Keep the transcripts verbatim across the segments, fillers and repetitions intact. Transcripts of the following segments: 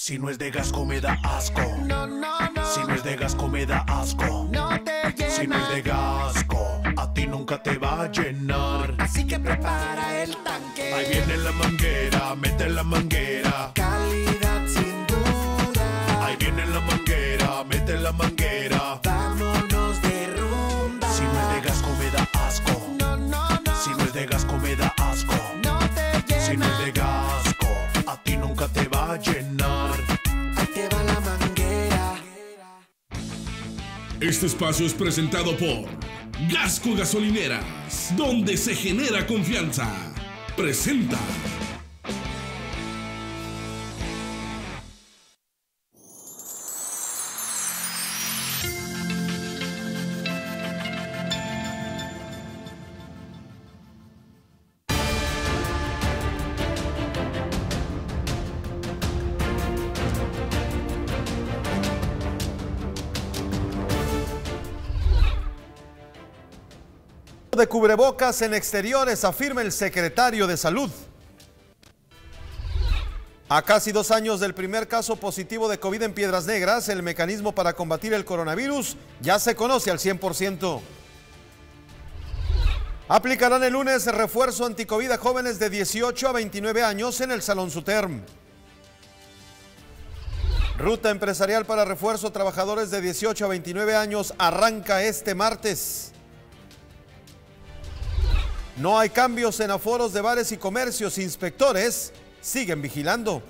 Si no es de Gasco me da asco. No, no, no. Si no es de Gasco me da asco. No te llena. Si no es de Gasco, a ti nunca te va a llenar. Así que prepara el tanque. Ahí viene la manguera, mete la manguera. Calidad sin duda. Ahí viene la manguera, mete la manguera. Vámonos de rumba. Si no es de Gasco me da asco. No, no, no. Si no es de Gasco me da asco. No te llena. Si no es de Gasco, a ti nunca te va a llenar. Ahí te va la manguera. Este espacio es presentado por Gasco Gasolineras, donde se genera confianza. Presenta. De cubrebocas en exteriores, afirma el secretario de Salud. A casi dos años del primer caso positivo de COVID en Piedras Negras, el mecanismo para combatir el coronavirus ya se conoce al cien por ciento. Aplicarán el lunes refuerzo anticovid a jóvenes de dieciocho a veintinueve años en el Salón Suterm. Ruta empresarial para refuerzo a trabajadores de dieciocho a veintinueve años arranca este martes. No hay cambios en aforos de bares y comercios. Inspectores siguen vigilando.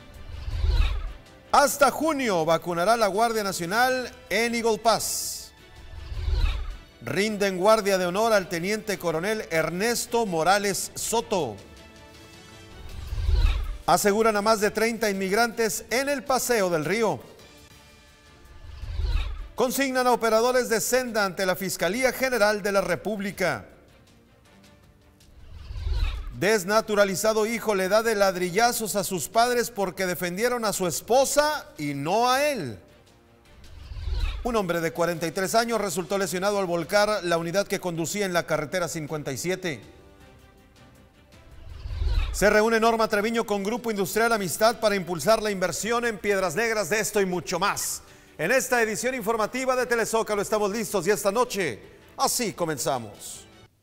Hasta junio vacunará la Guardia Nacional en Eagle Pass. Rinden guardia de honor al teniente coronel Ernesto Morales Soto. Aseguran a más de treinta inmigrantes en el Paseo del Río. Consignan a operadores de senda ante la Fiscalía General de la República. Desnaturalizado hijo le da de ladrillazos a sus padres porque defendieron a su esposa y no a él. Un hombre de cuarenta y tres años resultó lesionado al volcar la unidad que conducía en la carretera cincuenta y siete. Se reúne Norma Treviño con Grupo Industrial Amistad para impulsar la inversión en Piedras Negras. De esto y mucho más. En esta edición informativa de Telezócalo estamos listos y esta noche así comenzamos.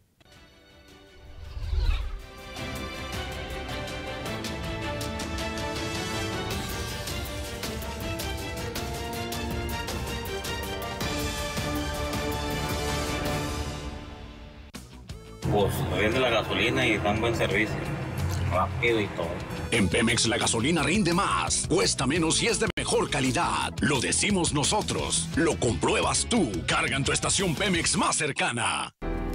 Pues rinde la gasolina y dan buen servicio, rápido y todo. En Pemex la gasolina rinde más, cuesta menos y es de mejor calidad. Lo decimos nosotros, lo compruebas tú. Carga en tu estación Pemex más cercana.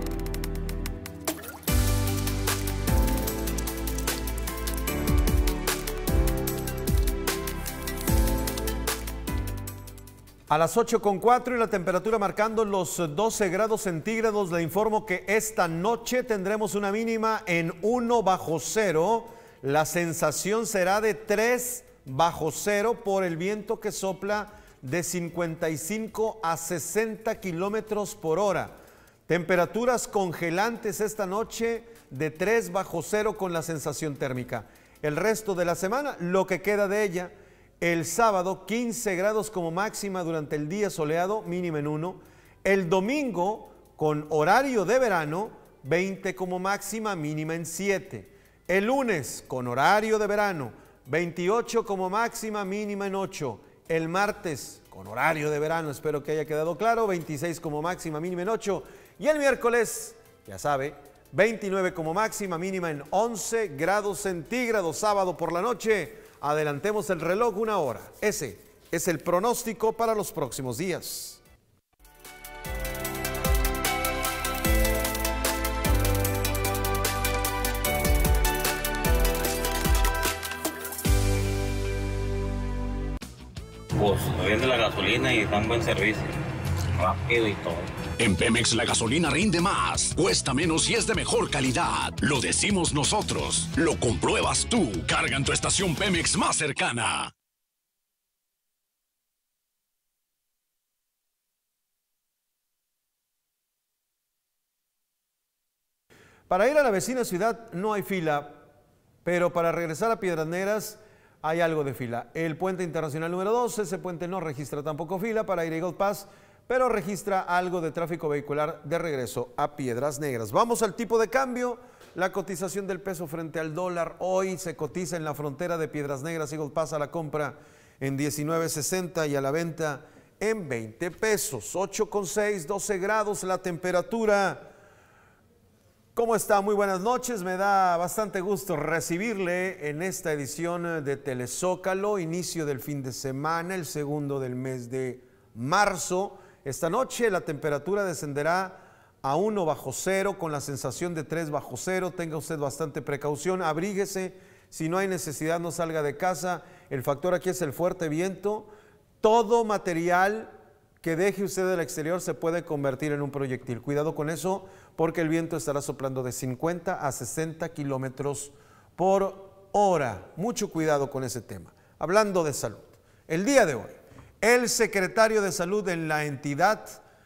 A las ocho con cuatro y la temperatura marcando los doce grados centígrados, le informo que esta noche tendremos una mínima en uno bajo cero. La sensación será de tres bajo cero por el viento que sopla de cincuenta y cinco a sesenta kilómetros por hora. Temperaturas congelantes esta noche de tres bajo cero con la sensación térmica. El resto de la semana, lo que queda de ella, el sábado quince grados como máxima durante el día soleado, mínima en uno. El domingo con horario de verano, veinte como máxima, mínima en siete. El lunes con horario de verano, veintiocho como máxima, mínima en ocho. El martes con horario de verano, espero que haya quedado claro, veintiséis como máxima, mínima en ocho. Y el miércoles, ya sabe, veintinueve como máxima, mínima en once grados centígrados. Sábado por la noche, adelantemos el reloj una hora. Ese es el pronóstico para los próximos días. Pues rinde la gasolina y dan buen servicio, rápido y todo. En Pemex la gasolina rinde más, cuesta menos y es de mejor calidad. Lo decimos nosotros, lo compruebas tú. Carga en tu estación Pemex más cercana. Para ir a la vecina ciudad no hay fila, pero para regresar a Piedras Negras hay algo de fila. El puente internacional número dos, ese puente no registra tampoco fila para ir a Eagle Pass, pero registra algo de tráfico vehicular de regreso a Piedras Negras. Vamos al tipo de cambio. La cotización del peso frente al dólar hoy se cotiza en la frontera de Piedras Negras, Eagle Pass, a la compra en diecinueve sesenta y a la venta en veinte pesos. ocho con seis, doce grados la temperatura. ¿Cómo está? Muy buenas noches. Me da bastante gusto recibirle en esta edición de Telezócalo, inicio del fin de semana, el segundo del mes de marzo. Esta noche la temperatura descenderá a uno bajo cero con la sensación de tres bajo cero. Tenga usted bastante precaución, abríguese. Si no hay necesidad, no salga de casa. El factor aquí es el fuerte viento. Todo material que deje usted del exterior se puede convertir en un proyectil. Cuidado con eso, porque el viento estará soplando de cincuenta a sesenta kilómetros por hora. Mucho cuidado con ese tema. Hablando de salud, el día de hoy, el secretario de Salud en la entidad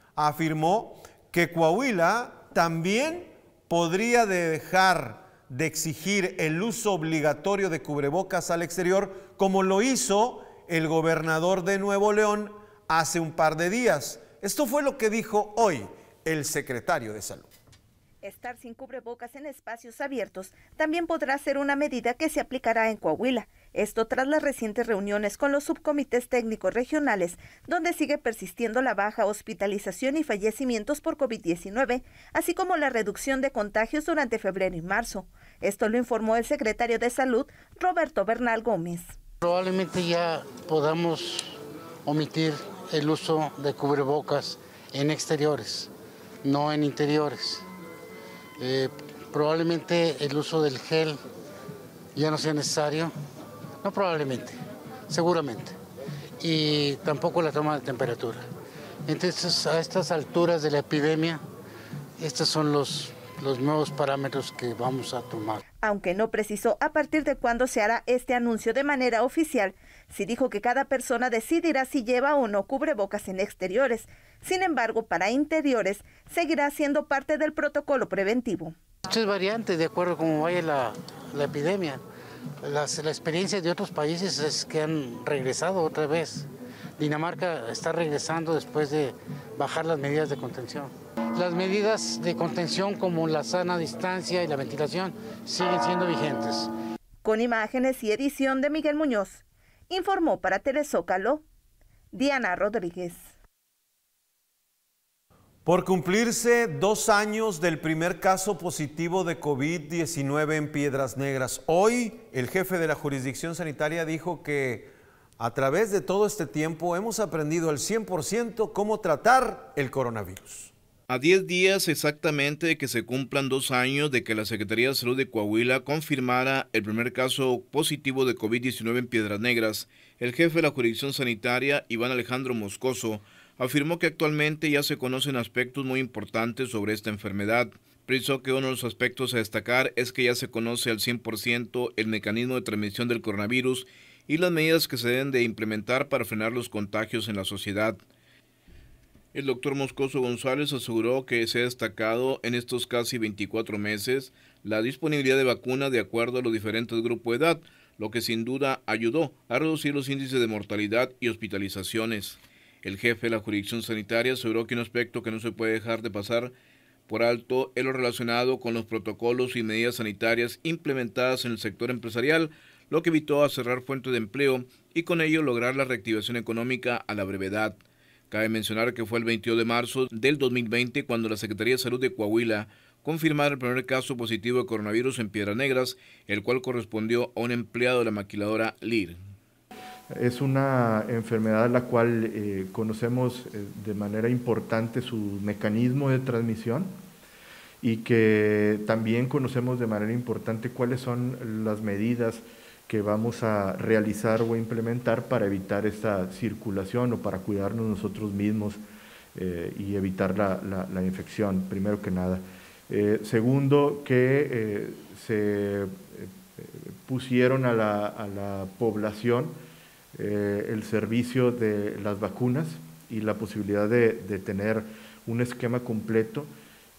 afirmó que Coahuila también podría dejar de exigir el uso obligatorio de cubrebocas al exterior, como lo hizo el gobernador de Nuevo León hace un par de días. Esto fue lo que dijo hoy el secretario de Salud. Estar sin cubrebocas en espacios abiertos también podrá ser una medida que se aplicará en Coahuila. Esto tras las recientes reuniones con los subcomités técnicos regionales, donde sigue persistiendo la baja hospitalización y fallecimientos por COVID diecinueve, así como la reducción de contagios durante febrero y marzo. Esto lo informó el secretario de Salud, Roberto Bernal Gómez. Probablemente ya podamos omitir el uso de cubrebocas en exteriores, no en interiores. Eh, probablemente el uso del gel ya no sea necesario, no probablemente, seguramente, y tampoco la toma de temperatura. Entonces, a estas alturas de la epidemia, estos son los, los nuevos parámetros que vamos a tomar. Aunque no precisó a partir de cuándo se hará este anuncio de manera oficial, sí dijo que cada persona decidirá si lleva o no cubrebocas en exteriores. Sin embargo, para interiores seguirá siendo parte del protocolo preventivo. Esto es variante de acuerdo a cómo vaya la, la epidemia. Las, la experiencia de otros países es que han regresado otra vez. Dinamarca está regresando después de bajar las medidas de contención. Las medidas de contención como la sana distancia y la ventilación siguen siendo vigentes. Con imágenes y edición de Miguel Muñoz, informó para Telezócalo, Diana Rodríguez. Por cumplirse dos años del primer caso positivo de COVID diecinueve en Piedras Negras, hoy el jefe de la jurisdicción sanitaria dijo que a través de todo este tiempo hemos aprendido al cien por ciento cómo tratar el coronavirus. A diez días exactamente de que se cumplan dos años de que la Secretaría de Salud de Coahuila confirmara el primer caso positivo de COVID diecinueve en Piedras Negras, el jefe de la jurisdicción sanitaria, Iván Alejandro Moscoso, afirmó que actualmente ya se conocen aspectos muy importantes sobre esta enfermedad. Precisó que uno de los aspectos a destacar es que ya se conoce al cien por ciento el mecanismo de transmisión del coronavirus y las medidas que se deben de implementar para frenar los contagios en la sociedad. El doctor Moscoso González aseguró que se ha destacado en estos casi veinticuatro meses la disponibilidad de vacunas de acuerdo a los diferentes grupos de edad, lo que sin duda ayudó a reducir los índices de mortalidad y hospitalizaciones. El jefe de la jurisdicción sanitaria aseguró que un aspecto que no se puede dejar de pasar por alto es lo relacionado con los protocolos y medidas sanitarias implementadas en el sector empresarial, lo que evitó a cerrar fuentes de empleo y con ello lograr la reactivación económica a la brevedad. Cabe mencionar que fue el veintidós de marzo del dos mil veinte cuando la Secretaría de Salud de Coahuila confirmara el primer caso positivo de coronavirus en Piedras Negras, el cual correspondió a un empleado de la maquiladora L I R. Es una enfermedad la cual eh, conocemos eh, de manera importante su mecanismo de transmisión y que también conocemos de manera importante cuáles son las medidas que vamos a realizar o implementar para evitar esta circulación o para cuidarnos nosotros mismos eh, y evitar la, la, la infección, primero que nada. Eh, segundo, que eh, se eh, pusieron a la, a la población eh, el servicio de las vacunas y la posibilidad de, de tener un esquema completo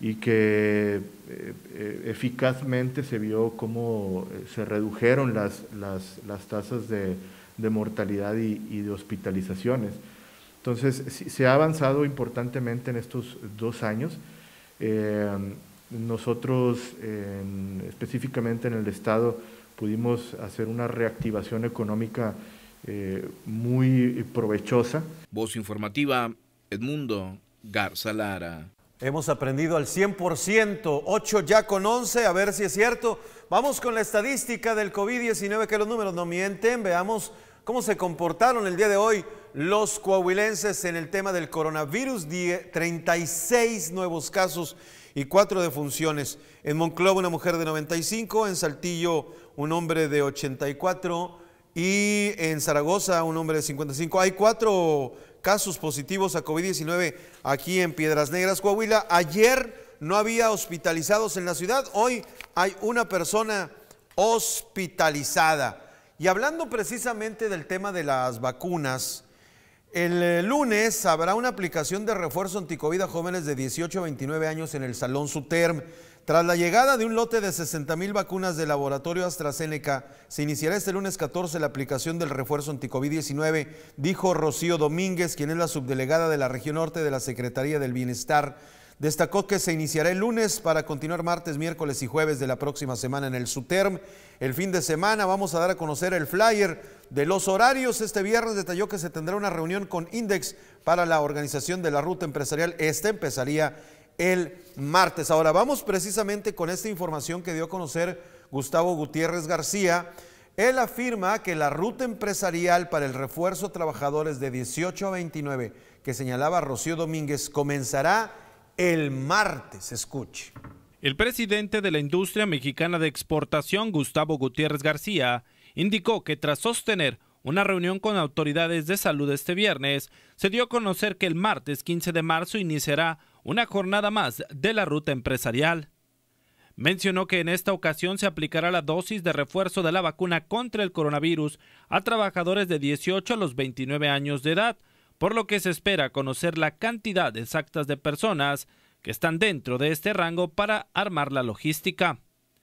y que eh, eficazmente se vio cómo se redujeron las, las, las tasas de, de mortalidad y, y de hospitalizaciones. Entonces, se ha avanzado importantemente en estos dos años. Eh, nosotros, en, específicamente en el Estado, pudimos hacer una reactivación económica eh, muy provechosa. Voz informativa, Edmundo Garza Lara. Hemos aprendido al cien por ciento, ocho ya con once, a ver si es cierto. Vamos con la estadística del COVID diecinueve, que los números no mienten. Veamos cómo se comportaron el día de hoy los coahuilenses en el tema del coronavirus. treinta y seis nuevos casos y cuatro defunciones. En Monclova una mujer de noventa y cinco, en Saltillo un hombre de ochenta y cuatro y en Zaragoza un hombre de cincuenta y cinco. Hay cuatro casos positivos a COVID diecinueve aquí en Piedras Negras, Coahuila. Ayer no había hospitalizados en la ciudad, hoy hay una persona hospitalizada. Y hablando precisamente del tema de las vacunas, el lunes habrá una aplicación de refuerzo anticovid a jóvenes de dieciocho a veintinueve años en el Salón Suterm. Tras la llegada de un lote de sesenta mil vacunas del laboratorio AstraZeneca, se iniciará este lunes catorce la aplicación del refuerzo anticovid diecinueve, dijo Rocío Domínguez, quien es la subdelegada de la región norte de la Secretaría del Bienestar. Destacó que se iniciará el lunes para continuar martes, miércoles y jueves de la próxima semana en el Suterm. El fin de semana vamos a dar a conocer el flyer de los horarios. Este viernes detalló que se tendrá una reunión con Index para la organización de la ruta empresarial. Esta empezaría el martes. Ahora vamos precisamente con esta información que dio a conocer Gustavo Gutiérrez García. Él afirma que la ruta empresarial para el refuerzo a trabajadores de dieciocho a veintinueve que señalaba Rocío Domínguez comenzará el martes. Escuche. El presidente de la industria mexicana de exportación, Gustavo Gutiérrez García, indicó que tras sostener una reunión con autoridades de salud este viernes, se dio a conocer que el martes quince de marzo iniciará una jornada más de la ruta empresarial. Mencionó que en esta ocasión se aplicará la dosis de refuerzo de la vacuna contra el coronavirus a trabajadores de dieciocho a los veintinueve años de edad, por lo que se espera conocer la cantidad exacta de personas que están dentro de este rango para armar la logística.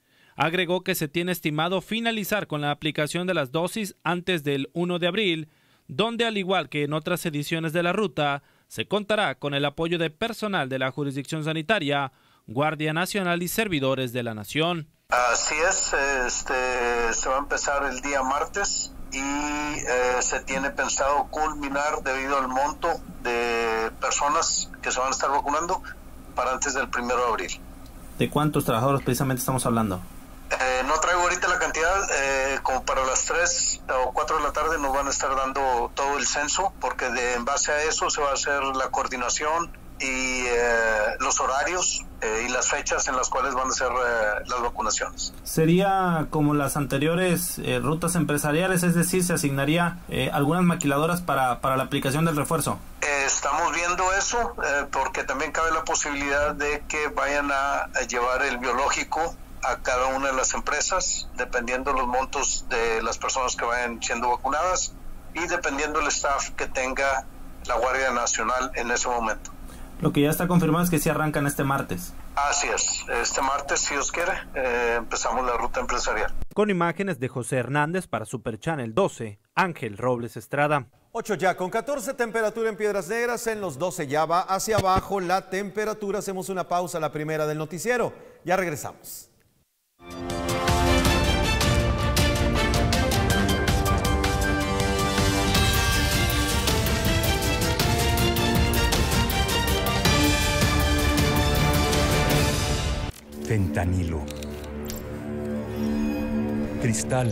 Agregó que se tiene estimado finalizar con la aplicación de las dosis antes del primero de abril, donde al igual que en otras ediciones de la ruta, se contará con el apoyo de personal de la jurisdicción sanitaria, Guardia Nacional y servidores de la Nación. Así es, este, se va a empezar el día martes y eh, se tiene pensado culminar debido al monto de personas que se van a estar vacunando para antes del primero de abril. ¿De cuántos trabajadores precisamente estamos hablando? Eh, no traigo ahorita la cantidad, eh, como para las tres o cuatro de la tarde nos van a estar dando todo el censo, porque de, en base a eso se va a hacer la coordinación y eh, los horarios eh, y las fechas en las cuales van a ser eh, las vacunaciones. ¿Sería como las anteriores eh, rutas empresariales, es decir, se asignaría eh, algunas maquiladoras para, para la aplicación del refuerzo? Eh, estamos viendo eso eh, porque también cabe la posibilidad de que vayan a, a llevar el biológico a cada una de las empresas, dependiendo los montos de las personas que vayan siendo vacunadas y dependiendo el staff que tenga la Guardia Nacional en ese momento. Lo que ya está confirmado es que sí arrancan este martes. Así es, este martes, si Dios quiere, eh, empezamos la ruta empresarial. Con imágenes de José Hernández para Super Channel doce, Ángel Robles Estrada. ocho ya con catorce, temperatura en Piedras Negras, en los doce ya va hacia abajo la temperatura. Hacemos una pausa, la primera del noticiero, ya regresamos. Fentanilo, cristal,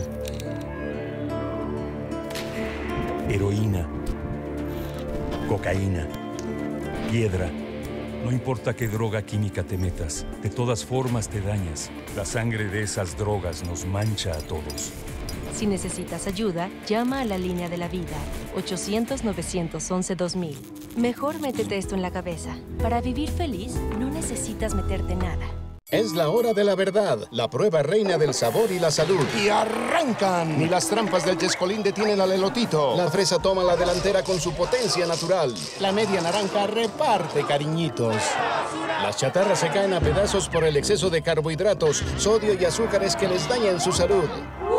heroína, cocaína, piedra. No importa qué droga química te metas, de todas formas te dañas. La sangre de esas drogas nos mancha a todos. Si necesitas ayuda, llama a la línea de la vida, ochocientos, novecientos once, dos mil. Mejor métete esto en la cabeza. Para vivir feliz, no necesitas meterte nada. Es la hora de la verdad, la prueba reina del sabor y la salud. ¡Y arrancan! Ni las trampas del Chescolín detienen al elotito. La fresa toma la delantera con su potencia natural. La media naranja reparte cariñitos. Las chatarras se caen a pedazos por el exceso de carbohidratos, sodio y azúcares que les dañan su salud.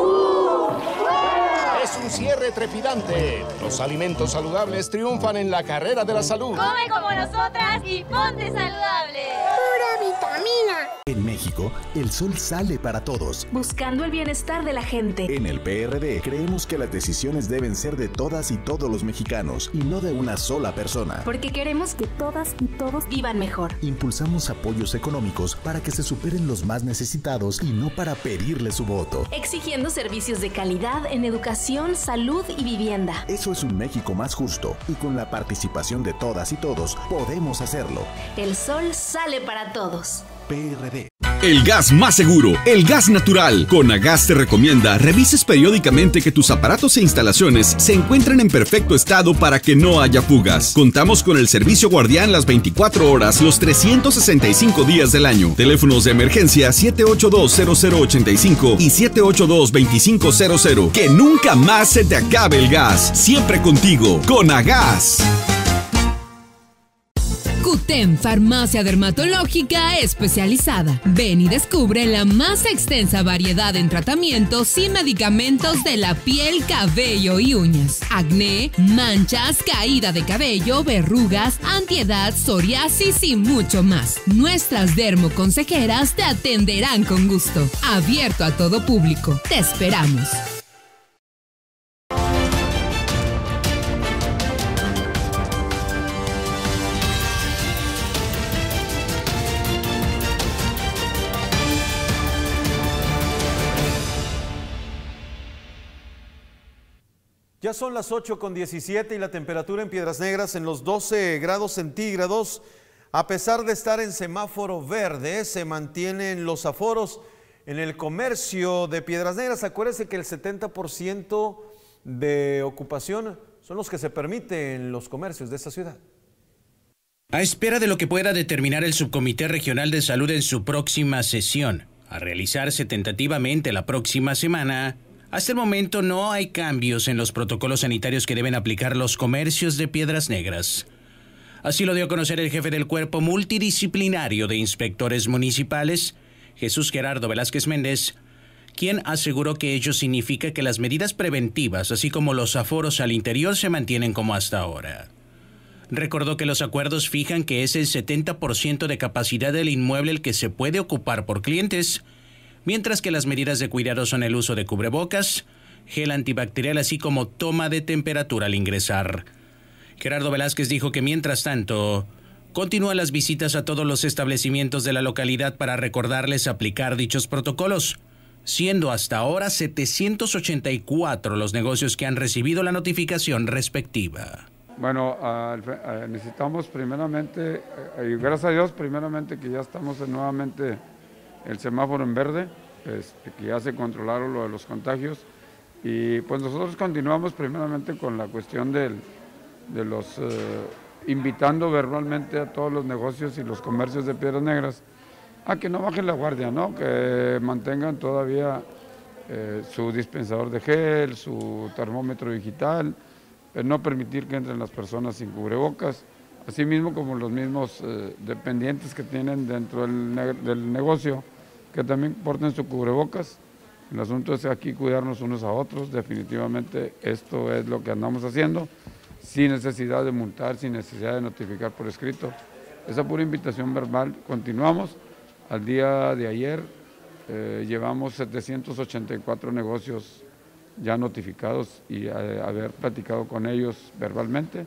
Es un cierre trepidante. Los alimentos saludables triunfan en la carrera de la salud. Come como nosotras y ponte saludable. Pura vitamina. En México, el sol sale para todos. Buscando el bienestar de la gente. En el P R D creemos que las decisiones deben ser de todas y todos los mexicanos y no de una sola persona. Porque queremos que todas y todos vivan mejor. Impulsamos apoyos económicos para que se superen los más necesitados y no para pedirle su voto. Exigiendo servicios de calidad en educación, salud y vivienda. Eso es un México más justo y con la participación de todas y todos podemos hacerlo. El sol sale para todos. P R D. El gas más seguro, el gas natural. Conagas te recomienda revises periódicamente que tus aparatos e instalaciones se encuentren en perfecto estado para que no haya fugas. Contamos con el servicio guardián las veinticuatro horas, los trescientos sesenta y cinco días del año. Teléfonos de emergencia siete ocho dos, cero cero ocho cinco y siete ocho dos, dos cinco cero cero. Que nunca más se te acabe el gas. Siempre contigo, Conagas. Cutem, farmacia dermatológica especializada. Ven y descubre la más extensa variedad en tratamientos y medicamentos de la piel, cabello y uñas. Acné, manchas, caída de cabello, verrugas, antiedad, psoriasis y mucho más. Nuestras dermoconsejeras te atenderán con gusto. Abierto a todo público. Te esperamos. Ya son las ocho con diecisiete y la temperatura en Piedras Negras en los doce grados centígrados. A pesar de estar en semáforo verde, se mantienen los aforos en el comercio de Piedras Negras. Acuérdense que el setenta por ciento de ocupación son los que se permite en los comercios de esta ciudad. A espera de lo que pueda determinar el Subcomité Regional de Salud en su próxima sesión, a realizarse tentativamente la próxima semana, hasta el momento no hay cambios en los protocolos sanitarios que deben aplicar los comercios de Piedras Negras. Así lo dio a conocer el jefe del Cuerpo Multidisciplinario de Inspectores Municipales, Jesús Gerardo Velázquez Méndez, quien aseguró que ello significa que las medidas preventivas, así como los aforos al interior, se mantienen como hasta ahora. Recordó que los acuerdos fijan que es el setenta por ciento de capacidad del inmueble el que se puede ocupar por clientes, mientras que las medidas de cuidado son el uso de cubrebocas, gel antibacterial, así como toma de temperatura al ingresar. Gerardo Velázquez dijo que mientras tanto, continúan las visitas a todos los establecimientos de la localidad para recordarles aplicar dichos protocolos, siendo hasta ahora setecientos ochenta y cuatro los negocios que han recibido la notificación respectiva. Bueno, uh, uh, necesitamos primeramente, uh, y gracias a Dios, primeramente que ya estamos nuevamente el semáforo en verde, este, que ya se controlaron lo de los contagios, y pues nosotros continuamos primeramente con la cuestión del, de los, eh, invitando verbalmente a todos los negocios y los comercios de Piedras Negras a que no bajen la guardia, ¿no? Que mantengan todavía eh, su dispensador de gel, su termómetro digital, eh, no permitir que entren las personas sin cubrebocas, así mismo como los mismos eh, dependientes que tienen dentro del, ne del negocio, que también porten su cubrebocas. El asunto es aquí cuidarnos unos a otros, definitivamente esto es lo que andamos haciendo, sin necesidad de multar, sin necesidad de notificar por escrito. Esa pura invitación verbal, continuamos. Al día de ayer eh, llevamos setecientos ochenta y cuatro negocios ya notificados y eh, haber platicado con ellos verbalmente.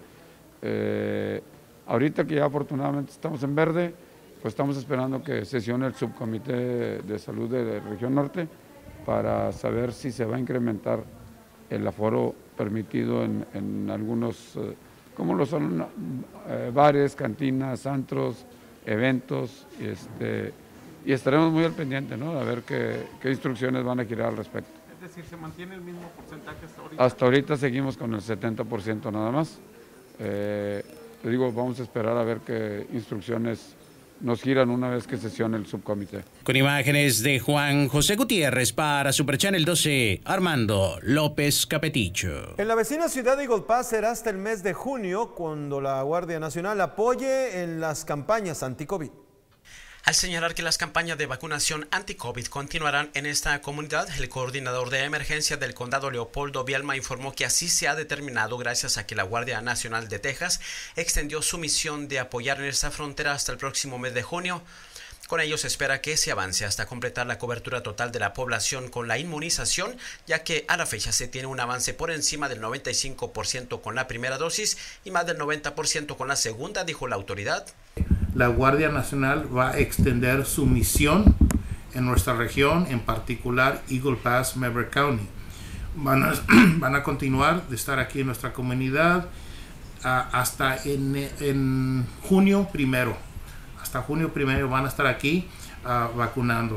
Eh, ahorita que ya afortunadamente estamos en verde, pues estamos esperando que sesione el Subcomité de Salud de la Región Norte para saber si se va a incrementar el aforo permitido en, en algunos, eh, como lo son eh, bares, cantinas, antros, eventos, y, este, y estaremos muy al pendiente, ¿no?, a ver qué, qué instrucciones van a girar al respecto. Es decir, ¿se mantiene el mismo porcentaje hasta ahorita? Hasta ahorita seguimos con el setenta por ciento nada más. Eh, te digo, vamos a esperar a ver qué instrucciones nos giran una vez que sesione el subcomité. Con imágenes de Juan José Gutiérrez para Super Channel doce, Armando López Capeticho. En la vecina ciudad de Eagle Pass será hasta el mes de junio cuando la Guardia Nacional apoye en las campañas anti-COVID. Al señalar que las campañas de vacunación anti-COVID continuarán en esta comunidad, el coordinador de emergencia del condado Leopoldo Bielma informó que así se ha determinado gracias a que la Guardia Nacional de Texas extendió su misión de apoyar en esta frontera hasta el próximo mes de junio. Con ello se espera que se avance hasta completar la cobertura total de la población con la inmunización, ya que a la fecha se tiene un avance por encima del noventa y cinco por ciento con la primera dosis y más del noventa por ciento con la segunda, dijo la autoridad. La Guardia Nacional va a extender su misión en nuestra región, en particular Eagle Pass, Maverick County. Van a, van a continuar de estar aquí en nuestra comunidad uh, hasta en, en junio primero. Hasta junio primero van a estar aquí uh, vacunando.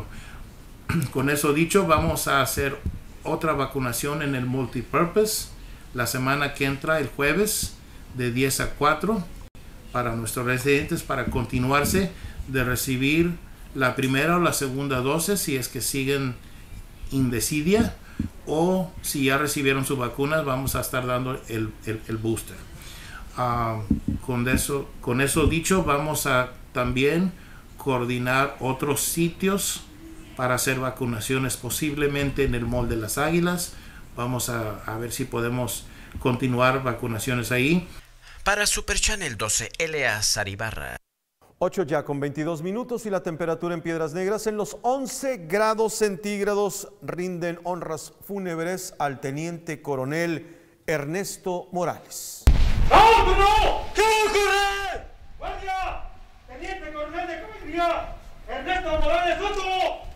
Con eso dicho, vamos a hacer otra vacunación en el multipurpose la semana que entra, el jueves, de diez a cuatro. Para nuestros residentes, para continuarse de recibir la primera o la segunda dosis si es que siguen indecidia, o si ya recibieron sus vacunas, vamos a estar dando el, el, el booster. Uh, con, eso, con eso dicho, vamos a también coordinar otros sitios para hacer vacunaciones, posiblemente en el Mall de las Águilas. Vamos a, a ver si podemos continuar vacunaciones ahí. Para Super Channel doce, Eleazar Ibarra. ocho ya con veintidós minutos y la temperatura en Piedras Negras en los once grados centígrados. Rinden honras fúnebres al teniente coronel Ernesto Morales. ¡No, no! ¿Qué ocurre? ¡Guardia! ¡Teniente coronel de caballería! ¡Ernesto Morales Soto!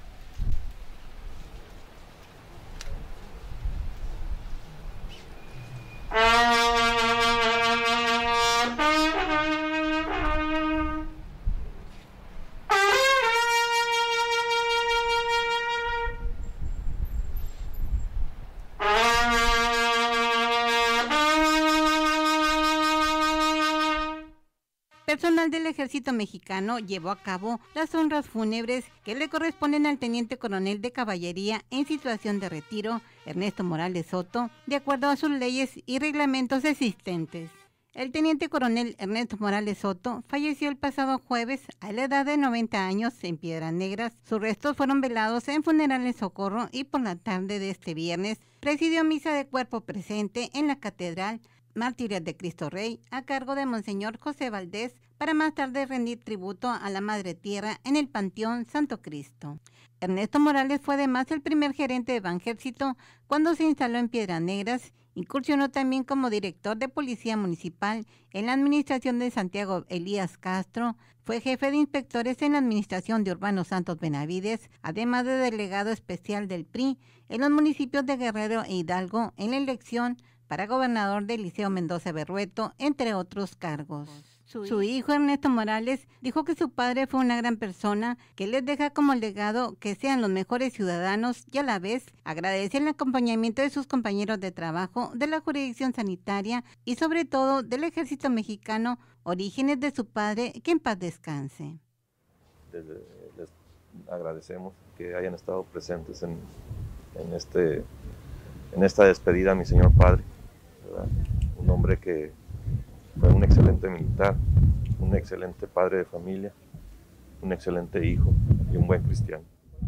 Personal del Ejército Mexicano llevó a cabo las honras fúnebres que le corresponden al Teniente Coronel de Caballería en situación de retiro, Ernesto Morales Soto, de acuerdo a sus leyes y reglamentos existentes. El Teniente Coronel Ernesto Morales Soto falleció el pasado jueves a la edad de noventa años en Piedras Negras. Sus restos fueron velados en Funerales Socorro y por la tarde de este viernes presidió misa de cuerpo presente en la Catedral Mártires de Cristo Rey, a cargo de Monseñor José Valdés, para más tarde rendir tributo a la Madre Tierra en el Panteón Santo Cristo. Ernesto Morales fue además el primer gerente de Banjército cuando se instaló en Piedras Negras. Incursionó también como director de Policía Municipal en la administración de Santiago Elías Castro. Fue jefe de inspectores en la administración de Urbano Santos Benavides, además de delegado especial del P R I en los municipios de Guerrero e Hidalgo en la elección para gobernador de Eliseo Mendoza Berrueto, entre otros cargos. Su hijo Ernesto Morales dijo que su padre fue una gran persona, que les deja como legado que sean los mejores ciudadanos y a la vez agradece el acompañamiento de sus compañeros de trabajo, de la jurisdicción sanitaria y sobre todo del Ejército Mexicano, orígenes de su padre, que en paz descanse. Les, les agradecemos que hayan estado presentes en, en, este, en esta despedida a mi señor padre, ¿verdad? Un hombre que fue un excelente militar, un excelente padre de familia, un excelente hijo y un buen cristiano.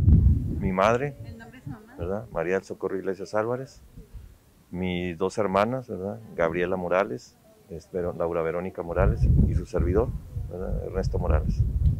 Mi madre, ¿verdad? María del Socorro Iglesias Álvarez, mis dos hermanas, ¿verdad? Gabriela Morales, Laura Verónica Morales y su servidor, ¿verdad? Ernesto Morales.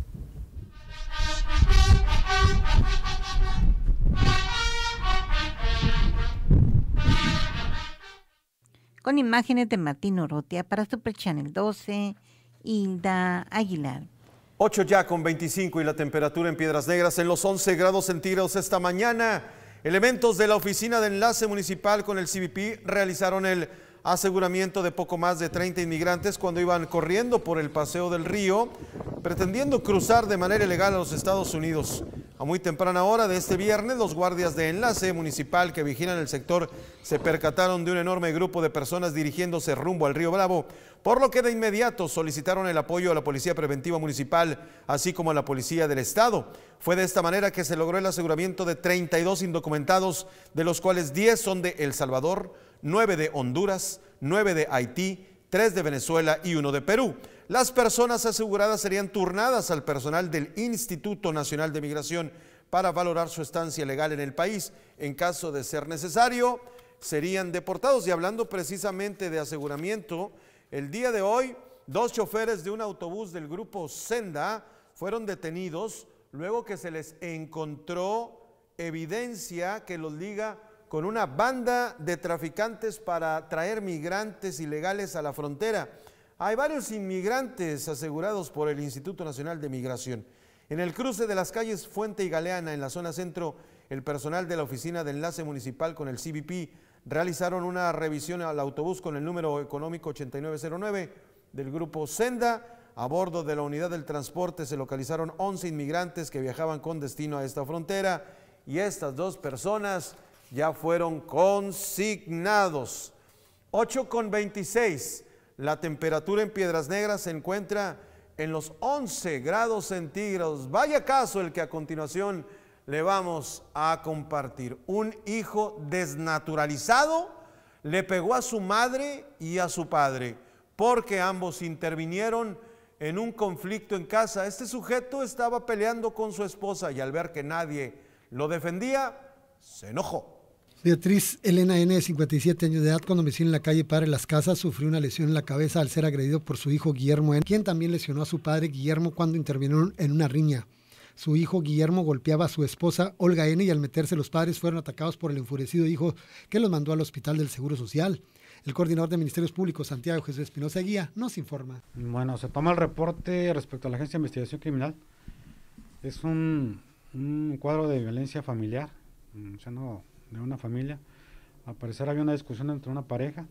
Con imágenes de Martín Orotia para Super Channel doce, Hilda Aguilar. ocho ya con veinticinco y la temperatura en Piedras Negras en los once grados centígrados esta mañana. Elementos de la Oficina de Enlace Municipal con el C B P realizaron el aseguramiento de poco más de treinta inmigrantes cuando iban corriendo por el Paseo del Río, pretendiendo cruzar de manera ilegal a los Estados Unidos. A muy temprana hora de este viernes, los guardias de enlace municipal que vigilan el sector se percataron de un enorme grupo de personas dirigiéndose rumbo al Río Bravo, por lo que de inmediato solicitaron el apoyo a la Policía Preventiva Municipal, así como a la Policía del Estado. Fue de esta manera que se logró el aseguramiento de treinta y dos indocumentados, de los cuales diez son de El Salvador, nueve de Honduras, nueve de Haití, tres de Venezuela y uno de Perú. Las personas aseguradas serían turnadas al personal del Instituto Nacional de Migración para valorar su estancia legal en el país. En caso de ser necesario, serían deportados. Y hablando precisamente de aseguramiento, el día de hoy, dos choferes de un autobús del grupo Senda fueron detenidos luego que se les encontró evidencia que los liga con una banda de traficantes para traer migrantes ilegales a la frontera. Hay varios inmigrantes asegurados por el Instituto Nacional de Migración. En el cruce de las calles Fuente y Galeana, en la zona centro, el personal de la Oficina de Enlace Municipal con el C B P realizaron una revisión al autobús con el número económico ochenta y nueve cero nueve del grupo Senda. A bordo de la unidad del transporte se localizaron once inmigrantes que viajaban con destino a esta frontera y estas dos personas ya fueron consignados. ocho con veintiséis. La temperatura en Piedras Negras se encuentra en los once grados centígrados. Vaya caso el que a continuación le vamos a compartir. Un hijo desnaturalizado le pegó a su madre y a su padre porque ambos intervinieron en un conflicto en casa. Este sujeto estaba peleando con su esposa y al ver que nadie lo defendía, se enojó. Beatriz Elena N., de cincuenta y siete años de edad, cuando vecino en la calle Padre Las Casas, sufrió una lesión en la cabeza al ser agredido por su hijo Guillermo N., quien también lesionó a su padre Guillermo cuando intervinieron en una riña. Su hijo Guillermo golpeaba a su esposa Olga N. y al meterse los padres fueron atacados por el enfurecido hijo que los mandó al hospital del Seguro Social. El coordinador de Ministerios Públicos, Santiago Jesús Espinosa Guía, nos informa. Bueno, se toma el reporte respecto a la Agencia de Investigación Criminal. Es un, un cuadro de violencia familiar, o sea, no, de una familia. Al parecer había una discusión entre una pareja,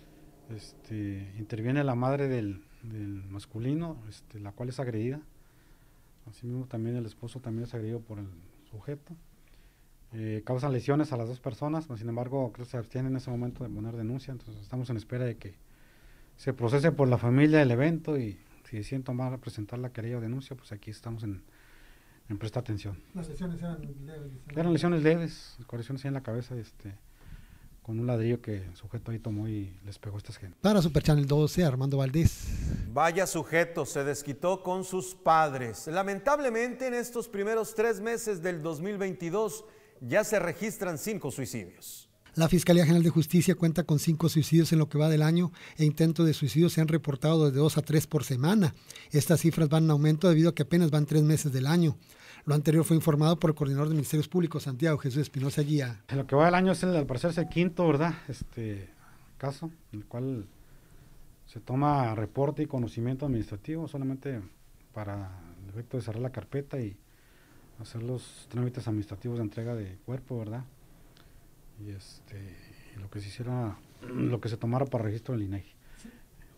este, interviene la madre del, del masculino, este, la cual es agredida. Asimismo también el esposo también es agredido por el sujeto. Eh, causan lesiones a las dos personas, sin embargo creo que se abstienen en ese momento de poner denuncia, entonces estamos en espera de que se procese por la familia el evento y si deciden tomar a presentar la querella o denuncia, pues aquí estamos en, en prestar atención. Las lesiones eran leves. Eran lesiones leves, correcciones en la cabeza, este, con un ladrillo que el sujeto ahí tomó y les pegó a estas gente. Para Super Channel doce, Armando Valdés. Vaya sujeto, se desquitó con sus padres. Lamentablemente en estos primeros tres meses del dos mil veintidós ya se registran cinco suicidios. La Fiscalía General de Justicia cuenta con cinco suicidios en lo que va del año e intentos de suicidio se han reportado de dos a tres por semana. Estas cifras van en aumento debido a que apenas van tres meses del año. Lo anterior fue informado por el coordinador de Ministerios Públicos, Santiago Jesús Espinosa Guía. En lo que va del año es el, al parecer es el quinto, ¿verdad? Este caso en el cual se toma reporte y conocimiento administrativo solamente para el efecto de cerrar la carpeta y hacer los trámites administrativos de entrega de cuerpo, ¿verdad? Y este y lo que se hiciera, lo que se tomara para registro del I N E G I. Sí.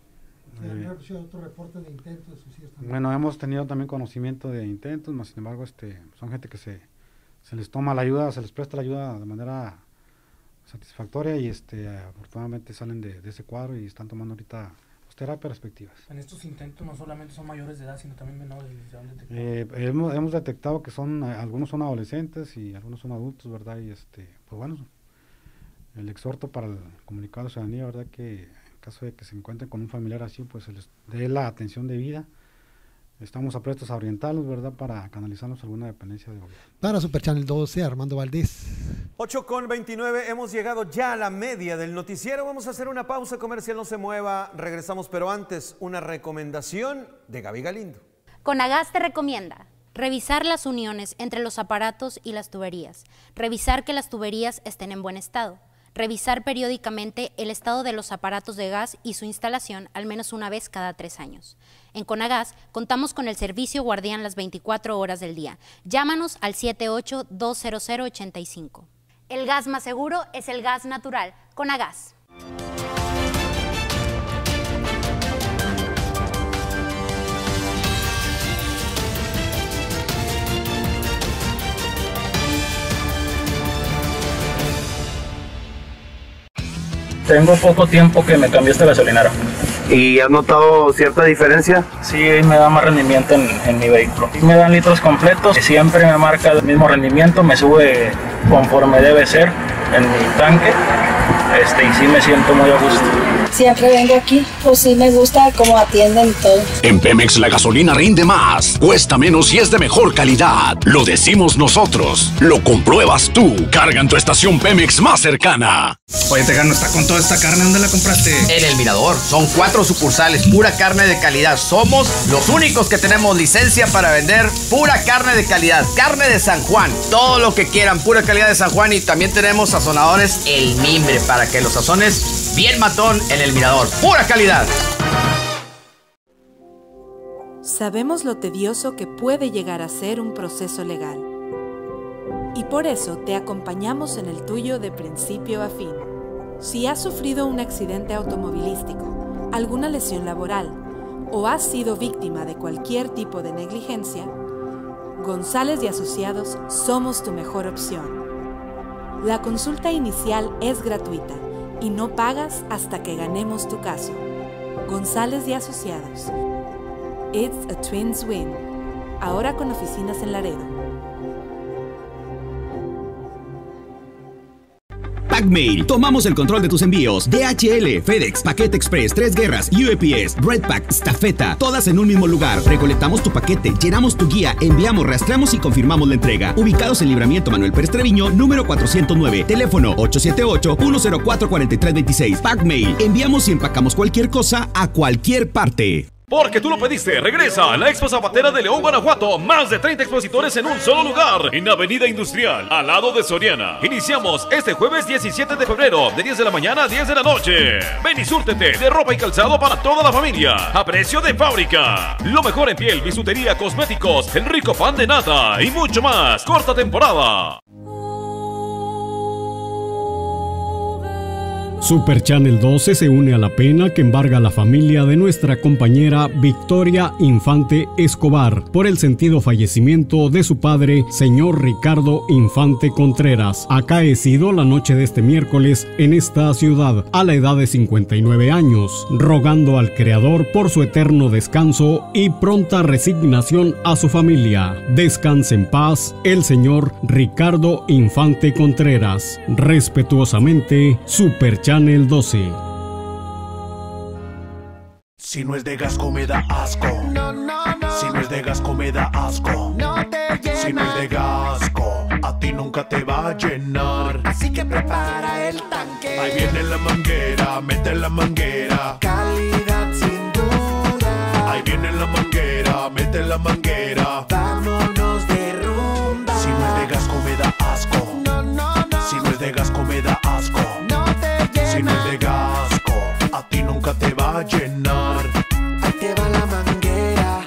Eh, otro reporte de intentos de suicidio también. Bueno, hemos tenido también conocimiento de intentos, más sin embargo, este, son gente que se, se les toma la ayuda, se les presta la ayuda de manera satisfactoria y este afortunadamente salen de, de ese cuadro y están tomando ahorita terapias respectivas. En estos intentos no solamente son mayores de edad, sino también menores. Eh, hemos, hemos detectado que son, algunos son adolescentes y algunos son adultos, ¿verdad? Y este, pues bueno, el exhorto para el comunicado de ciudadanía, ¿verdad? Que en caso de que se encuentren con un familiar así, pues se les dé la atención debida. Estamos aprestos a orientarlos, ¿verdad? Para canalizarlos a alguna dependencia de gobierno. Para Super Channel doce, Armando Valdés. ocho con veintinueve, hemos llegado ya a la media del noticiero. Vamos a hacer una pausa comercial, no se mueva. Regresamos, pero antes, una recomendación de Gaby Galindo. Conagas te recomienda revisar las uniones entre los aparatos y las tuberías, revisar que las tuberías estén en buen estado, revisar periódicamente el estado de los aparatos de gas y su instalación al menos una vez cada tres años. En Conagas contamos con el servicio guardián las veinticuatro horas del día. Llámanos al siete ocho dos cero cero ocho cinco. El gas más seguro es el gas natural. Conagas. Tengo poco tiempo que me cambié esta gasolinera. ¿Y has notado cierta diferencia? Sí, me da más rendimiento en, en mi vehículo. Me dan litros completos, siempre me marca el mismo rendimiento, me sube conforme debe ser en mi tanque, este, y sí me siento muy a gusto. Siempre vengo aquí, pues sí me gusta cómo atienden todo. En Pemex la gasolina rinde más, cuesta menos y es de mejor calidad. Lo decimos nosotros, lo compruebas tú. Carga en tu estación Pemex más cercana. Oye, Tejano, está con toda esta carne, ¿dónde la compraste? En El Mirador, son cuatro sucursales, pura carne de calidad. Somos los únicos que tenemos licencia para vender pura carne de calidad. Carne de San Juan, todo lo que quieran, pura calidad de San Juan. Y también tenemos sazonadores El Mimbre para que los sazones bien matón en El Mirador. Pura calidad. Sabemos lo tedioso que puede llegar a ser un proceso legal. Y por eso te acompañamos en el tuyo de principio a fin. Si has sufrido un accidente automovilístico, alguna lesión laboral o has sido víctima de cualquier tipo de negligencia, González y Asociados somos tu mejor opción. La consulta inicial es gratuita y no pagas hasta que ganemos tu caso. González y Asociados. It's a Twins Win. Ahora con oficinas en Laredo. Packmail. Tomamos el control de tus envíos. D H L, FedEx, Paquete Express, Tres Guerras, U P S, Redpack, Stafeta, todas en un mismo lugar. Recolectamos tu paquete, llenamos tu guía, enviamos, rastreamos y confirmamos la entrega. Ubicados en Libramiento Manuel Pérez Treviño, número cuatrocientos nueve. Teléfono ocho siete ocho, uno cero cuatro, cuatro tres dos seis. Packmail. Enviamos y empacamos cualquier cosa a cualquier parte. Porque tú lo pediste, regresa a la Expo Zapatera de León, Guanajuato. Más de treinta expositores en un solo lugar, en Avenida Industrial, al lado de Soriana. Iniciamos este jueves diecisiete de febrero, de diez de la mañana a diez de la noche. Ven y súrtete de ropa y calzado para toda la familia, a precio de fábrica. Lo mejor en piel, bisutería, cosméticos, el rico pan de nata y mucho más. Corta temporada. Super Channel doce se une a la pena que embarga a la familia de nuestra compañera Victoria Infante Escobar por el sentido fallecimiento de su padre, señor Ricardo Infante Contreras, acaecido la noche de este miércoles en esta ciudad a la edad de cincuenta y nueve años, rogando al Creador por su eterno descanso y pronta resignación a su familia. Descanse en paz el señor Ricardo Infante Contreras. Respetuosamente, Super Channel doce. Si no es de Gasco me da asco. No, no, no. Si no es de Gasco me da asco. No te llena. Si no es de Gasco, a ti nunca te va a llenar. Así que prepara el tanque. Ahí viene la manguera, mete la manguera. Calidad sin duda. Ahí viene la manguera, mete la manguera. Vámonos de rumba. Si no es de Gasco me da asco. No, no, no. Si no es de Gasco me da asco. No te llena. Si no es de Gasco, a ti nunca te va a llenar. Ahí te va la manguera.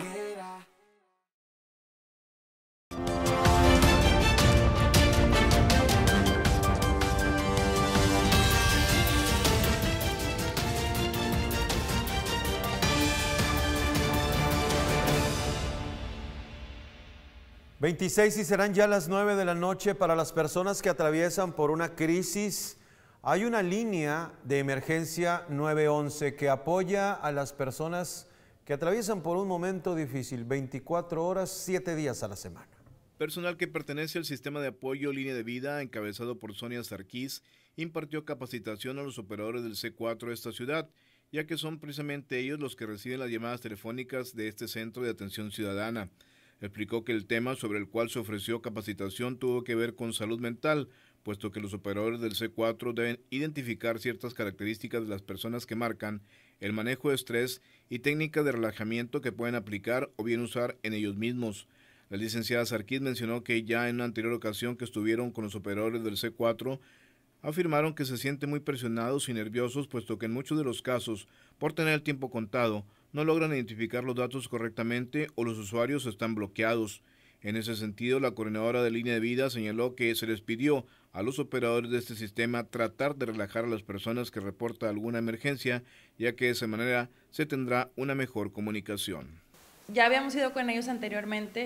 veintiséis y serán ya las nueve de la noche. Para las personas que atraviesan por una crisis, hay una línea de emergencia nueve once que apoya a las personas que atraviesan por un momento difícil, veinticuatro horas, siete días a la semana. Personal que pertenece al sistema de apoyo Línea de Vida, encabezado por Sonia Sarquís, impartió capacitación a los operadores del C cuatro de esta ciudad, ya que son precisamente ellos los que reciben las llamadas telefónicas de este centro de atención ciudadana. Explicó que el tema sobre el cual se ofreció capacitación tuvo que ver con salud mental, puesto que los operadores del C cuatro deben identificar ciertas características de las personas que marcan, el manejo de estrés y técnicas de relajamiento que pueden aplicar o bien usar en ellos mismos. La licenciada Sarquís mencionó que ya en una anterior ocasión que estuvieron con los operadores del C cuatro, afirmaron que se sienten muy presionados y nerviosos, puesto que en muchos de los casos, por tener el tiempo contado, no logran identificar los datos correctamente o los usuarios están bloqueados. En ese sentido, la coordinadora de Línea de Vida señaló que se les pidió a los operadores de este sistema tratar de relajar a las personas que reportan alguna emergencia, ya que de esa manera se tendrá una mejor comunicación. Ya habíamos ido con ellos anteriormente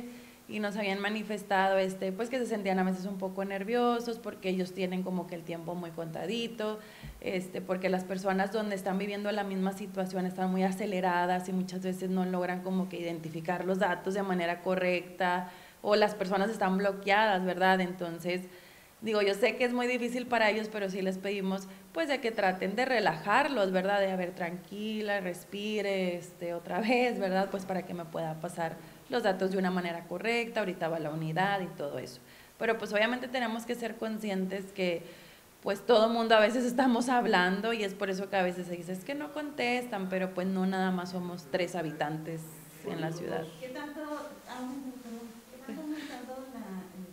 y nos habían manifestado este, pues que se sentían a veces un poco nerviosos porque ellos tienen como que el tiempo muy contadito, este, porque las personas donde están viviendo la misma situación están muy aceleradas y muchas veces no logran como que identificar los datos de manera correcta o las personas están bloqueadas, ¿verdad? Entonces, digo, yo sé que es muy difícil para ellos, pero sí les pedimos pues de que traten de relajarlos, ¿verdad? De a ver, tranquila, respire, este, otra vez, ¿verdad? Pues para que me pueda pasar los datos de una manera correcta, ahorita va la unidad y todo eso. Pero pues obviamente tenemos que ser conscientes que pues todo mundo a veces estamos hablando y es por eso que a veces se dice, es que no contestan, pero pues no nada más somos tres habitantes en la ciudad. ¿Qué tanto ha aumentado la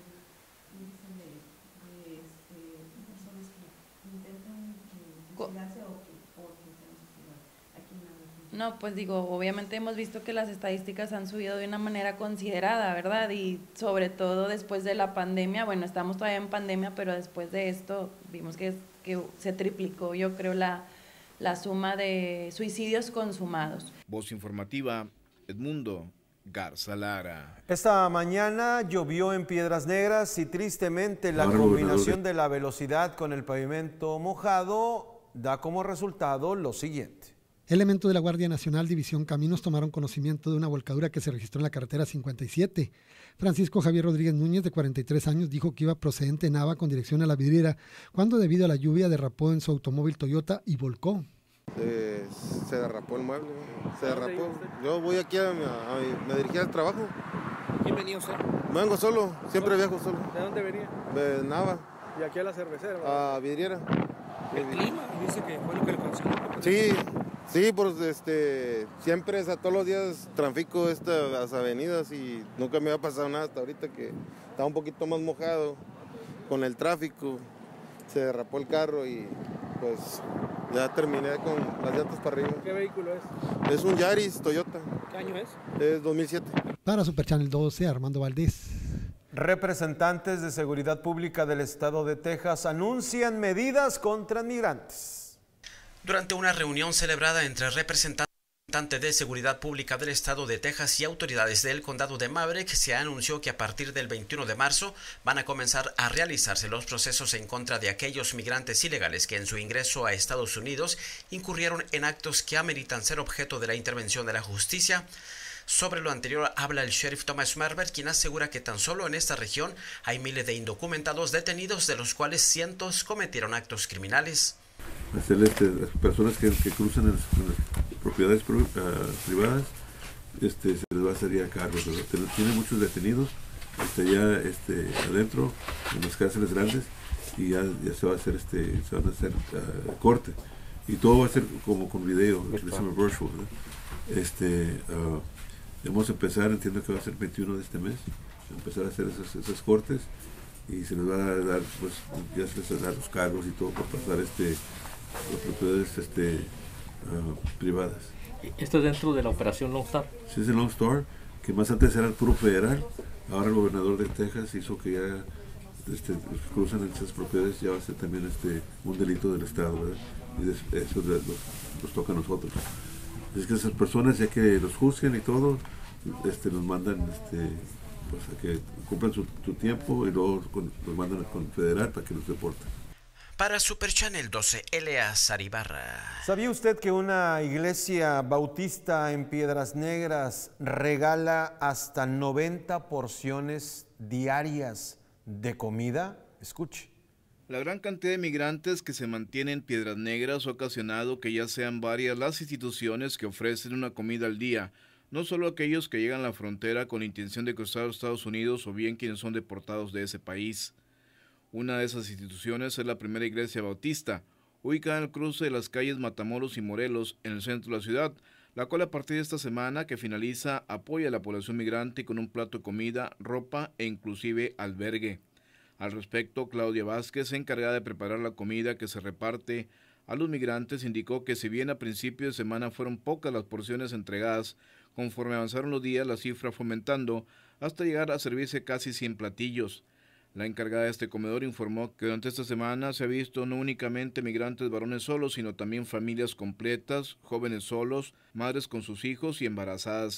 índice de, de este, personas que intentan suicidarse o que por intentan suicidar aquí en la región? No, pues digo, obviamente hemos visto que las estadísticas han subido de una manera considerada, ¿verdad? Y sobre todo después de la pandemia, bueno, estamos todavía en pandemia, pero después de esto vimos que, que se triplicó, yo creo, la, la suma de suicidios consumados. Voz informativa, Edmundo Garza Lara. Esta mañana llovió en Piedras Negras y tristemente la Ahora, combinación de la velocidad con el pavimento mojado da como resultado lo siguiente. Elementos de la Guardia Nacional División Caminos tomaron conocimiento de una volcadura que se registró en la carretera cincuenta y siete. Francisco Javier Rodríguez Núñez, de cuarenta y tres años, dijo que iba procedente de Nava con dirección a La Vidriera, cuando debido a la lluvia derrapó en su automóvil Toyota y volcó. Eh, se derrapó el mueble, se derrapó. Yo voy aquí, a, a, a me dirigí al trabajo. ¿Quién venía usted? Vengo solo, siempre viajo solo. ¿De dónde venía? De Nava. ¿Y aquí a la cervecera? ¿verdad? A Vidriera. ¿El clima? Dice que fue lo que le consiguió. Sí, sí, pues este, siempre, o sea, todos los días trafico estas avenidas y nunca me ha pasado nada hasta ahorita que estaba un poquito más mojado con el tráfico. Se derrapó el carro y pues ya terminé con las llantas para arriba. ¿Qué vehículo es? Es un Yaris Toyota. ¿Qué año es? Es dos mil siete. Para Super Channel doce, Armando Valdés. Representantes de Seguridad Pública del Estado de Texas anuncian medidas contra migrantes. Durante una reunión celebrada entre representantes de Seguridad Pública del Estado de Texas y autoridades del condado de Maverick, se anunció que a partir del veintiuno de marzo van a comenzar a realizarse los procesos en contra de aquellos migrantes ilegales que en su ingreso a Estados Unidos incurrieron en actos que ameritan ser objeto de la intervención de la justicia. Sobre lo anterior habla el sheriff Thomas Marbert, quien asegura que tan solo en esta región hay miles de indocumentados detenidos, de los cuales cientos cometieron actos criminales. Hacerle este, las personas que, que cruzan en las, en las propiedades uh, privadas, este, se les va a hacer ya cargo. Tiene muchos detenidos este, ya este, adentro, en las cárceles grandes, y ya, ya se va a hacer, este, se van a hacer uh, corte. Y todo va a ser como con video, virtual. ¿no? Este, uh, Vamos a empezar, entiendo que va a ser veintiuno de este mes, empezar a hacer esas, esas cortes y se les va a dar, pues, ya se les va a dar los cargos y todo para pasar este, las propiedades este, uh, privadas. ¿Esto es dentro de la operación Lone Star? Sí, es el Lone Star, que más antes era el puro federal, ahora el gobernador de Texas hizo que ya este, los que cruzan esas propiedades ya va a ser también este, un delito del Estado, ¿verdad? Y des, eso los, los toca a nosotros. Es que esas personas, ya que los juzguen y todo, este, nos mandan este, pues, a que cumplan su, su tiempo y luego con, los mandan con federal para que los deporten. Para Super Channel doce, Eleazar Ibarra. ¿Sabía usted que una iglesia bautista en Piedras Negras regala hasta noventa porciones diarias de comida? Escuche. La gran cantidad de migrantes que se mantienen en Piedras Negras ha ocasionado que ya sean varias las instituciones que ofrecen una comida al día, no solo aquellos que llegan a la frontera con la intención de cruzar a los Estados Unidos o bien quienes son deportados de ese país. Una de esas instituciones es la Primera Iglesia Bautista, ubicada en el cruce de las calles Matamoros y Morelos, en el centro de la ciudad, la cual a partir de esta semana que finaliza apoya a la población migrante con un plato de comida, ropa e inclusive albergue. Al respecto, Claudia Vázquez, encargada de preparar la comida que se reparte a los migrantes, indicó que si bien a principio de semana fueron pocas las porciones entregadas, conforme avanzaron los días la cifra fue aumentando hasta llegar a servirse casi cien platillos. La encargada de este comedor informó que durante esta semana se ha visto no únicamente migrantes varones solos, sino también familias completas, jóvenes solos, madres con sus hijos y embarazadas.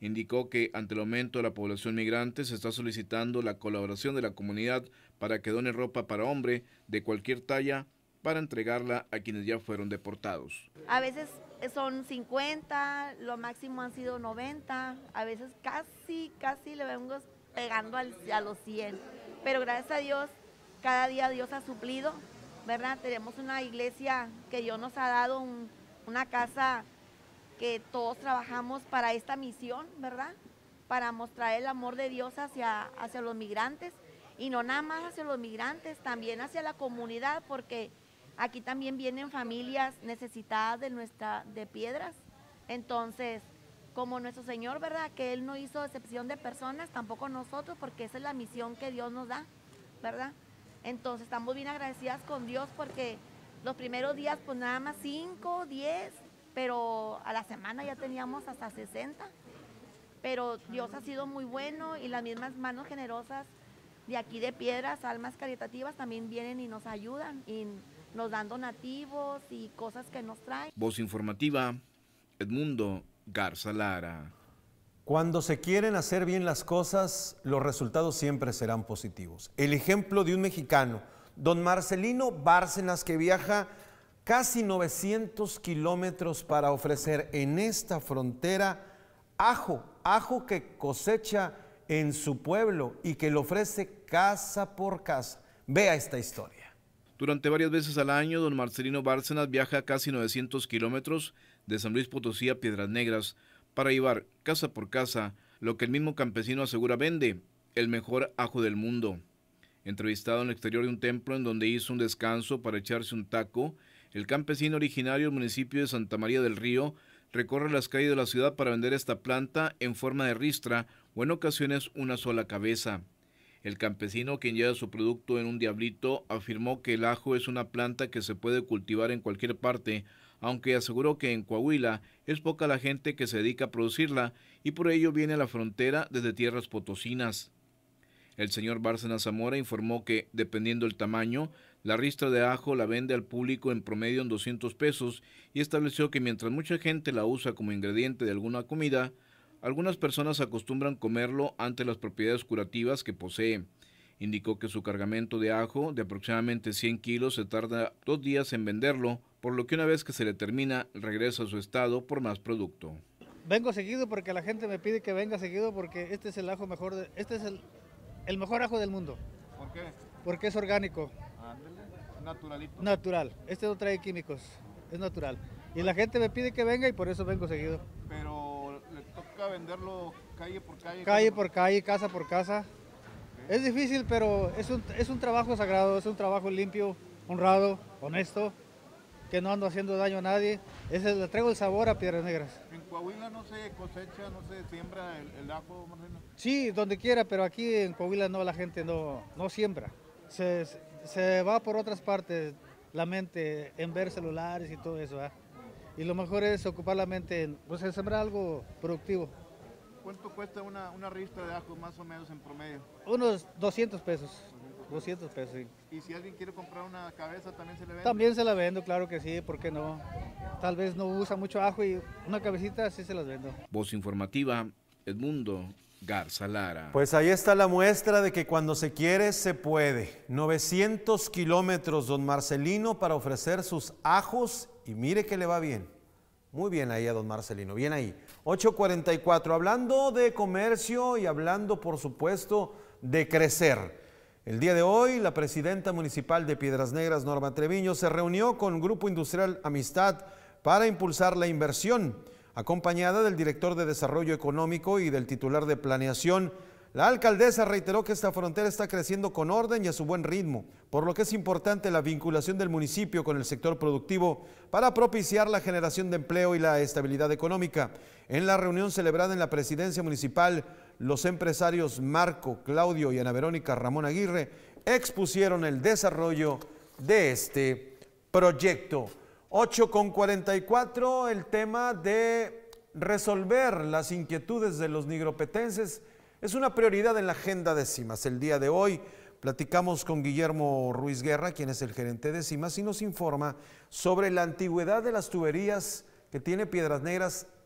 Indicó que ante el aumento de la población migrante se está solicitando la colaboración de la comunidad para que done ropa para hombre de cualquier talla para entregarla a quienes ya fueron deportados. A veces son cincuenta, lo máximo han sido noventa, a veces casi, casi le vengo pegando al, a los cien. Pero gracias a Dios, cada día Dios ha suplido, ¿verdad? Tenemos una iglesia que Dios nos ha dado, un, una casa que todos trabajamos para esta misión, ¿verdad? Para mostrar el amor de Dios hacia, hacia los migrantes, y no nada más hacia los migrantes, también hacia la comunidad, porque aquí también vienen familias necesitadas de, nuestra, de piedras. Entonces, como nuestro Señor, ¿verdad? Que Él no hizo excepción de personas, tampoco nosotros, porque esa es la misión que Dios nos da, ¿verdad? Entonces, estamos bien agradecidas con Dios porque los primeros días, pues nada más cinco, diez, pero a la semana ya teníamos hasta sesenta. Pero Dios ha sido muy bueno y las mismas manos generosas de aquí de Piedras, almas caritativas, también vienen y nos ayudan y nos dan donativos y cosas que nos traen. Voz informativa, Edmundo Garza Lara. Cuando se quieren hacer bien las cosas, los resultados siempre serán positivos. El ejemplo de un mexicano, don Marcelino Bárcenas, que viaja casi novecientos kilómetros para ofrecer en esta frontera ajo, ajo que cosecha en su pueblo y que lo ofrece casa por casa. Vea esta historia. Durante varias veces al año, don Marcelino Bárcenas viaja casi novecientos kilómetros de San Luis Potosí a Piedras Negras para llevar casa por casa lo que el mismo campesino asegura vende, el mejor ajo del mundo. Entrevistado en el exterior de un templo en donde hizo un descanso para echarse un taco, el campesino originario del municipio de Santa María del Río recorre las calles de la ciudad para vender esta planta en forma de ristra o en ocasiones una sola cabeza. El campesino, quien lleva su producto en un diablito, afirmó que el ajo es una planta que se puede cultivar en cualquier parte, aunque aseguró que en Coahuila es poca la gente que se dedica a producirla y por ello viene a la frontera desde tierras potosinas. El señor Bárcenas Zamora informó que, dependiendo del tamaño, la ristra de ajo la vende al público en promedio en doscientos pesos y estableció que mientras mucha gente la usa como ingrediente de alguna comida, algunas personas acostumbran comerlo ante las propiedades curativas que posee. Indicó que su cargamento de ajo, de aproximadamente cien kilos, se tarda dos días en venderlo, por lo que una vez que se le termina, regresa a su estado por más producto. Vengo seguido porque la gente me pide que venga seguido porque este es el ajo mejor, de, este es el, el mejor ajo del mundo. ¿Por qué? Porque es orgánico. Ándale, naturalito. Natural, este no trae químicos, es natural. Y la gente me pide que venga y por eso vengo seguido. Pero le toca venderlo calle por calle. Calle por calle, casa por casa. Okay. Es difícil, pero es un, es un trabajo sagrado, es un trabajo limpio, honrado, honesto, que no ando haciendo daño a nadie. Ese, le traigo el sabor a Piedras Negras. ¿En Coahuila no se cosecha, no se siembra el, el ajo, Marcelo? Sí, donde quiera, pero aquí en Coahuila no, la gente no, no siembra. Se, se va por otras partes la mente en ver celulares y todo eso, ¿eh? Y lo mejor es ocupar la mente en, pues, en sembrar algo productivo. ¿Cuánto cuesta una, una ristra de ajo más o menos en promedio? Unos doscientos pesos. doscientos pesos, sí. ¿Y si alguien quiere comprar una cabeza también se le vende? También se la vendo, claro que sí, ¿por qué no? Tal vez no usa mucho ajo y una cabecita sí se las vendo. Voz informativa, Edmundo Garza Lara. Pues ahí está la muestra de que cuando se quiere, se puede. novecientos kilómetros, don Marcelino, para ofrecer sus ajos y mire que le va bien. Muy bien ahí a don Marcelino, bien ahí. ocho cuarenta y cuatro, hablando de comercio y hablando, por supuesto, de crecer. El día de hoy, la presidenta municipal de Piedras Negras, Norma Treviño, se reunió con Grupo Industrial Amistad para impulsar la inversión. Acompañada del director de Desarrollo Económico y del titular de Planeación, la alcaldesa reiteró que esta frontera está creciendo con orden y a su buen ritmo, por lo que es importante la vinculación del municipio con el sector productivo para propiciar la generación de empleo y la estabilidad económica. En la reunión celebrada en la presidencia municipal, los empresarios Marco, Claudio y Ana Verónica Ramón Aguirre expusieron el desarrollo de este proyecto. ocho con cuarenta y cuatro, el tema de resolver las inquietudes de los nigropetenses es una prioridad en la agenda de CIMAS. El día de hoy platicamos con Guillermo Ruiz Guerra, quien es el gerente de CIMAS, y nos informa sobre la antigüedad de las tuberías que tiene Piedras Negras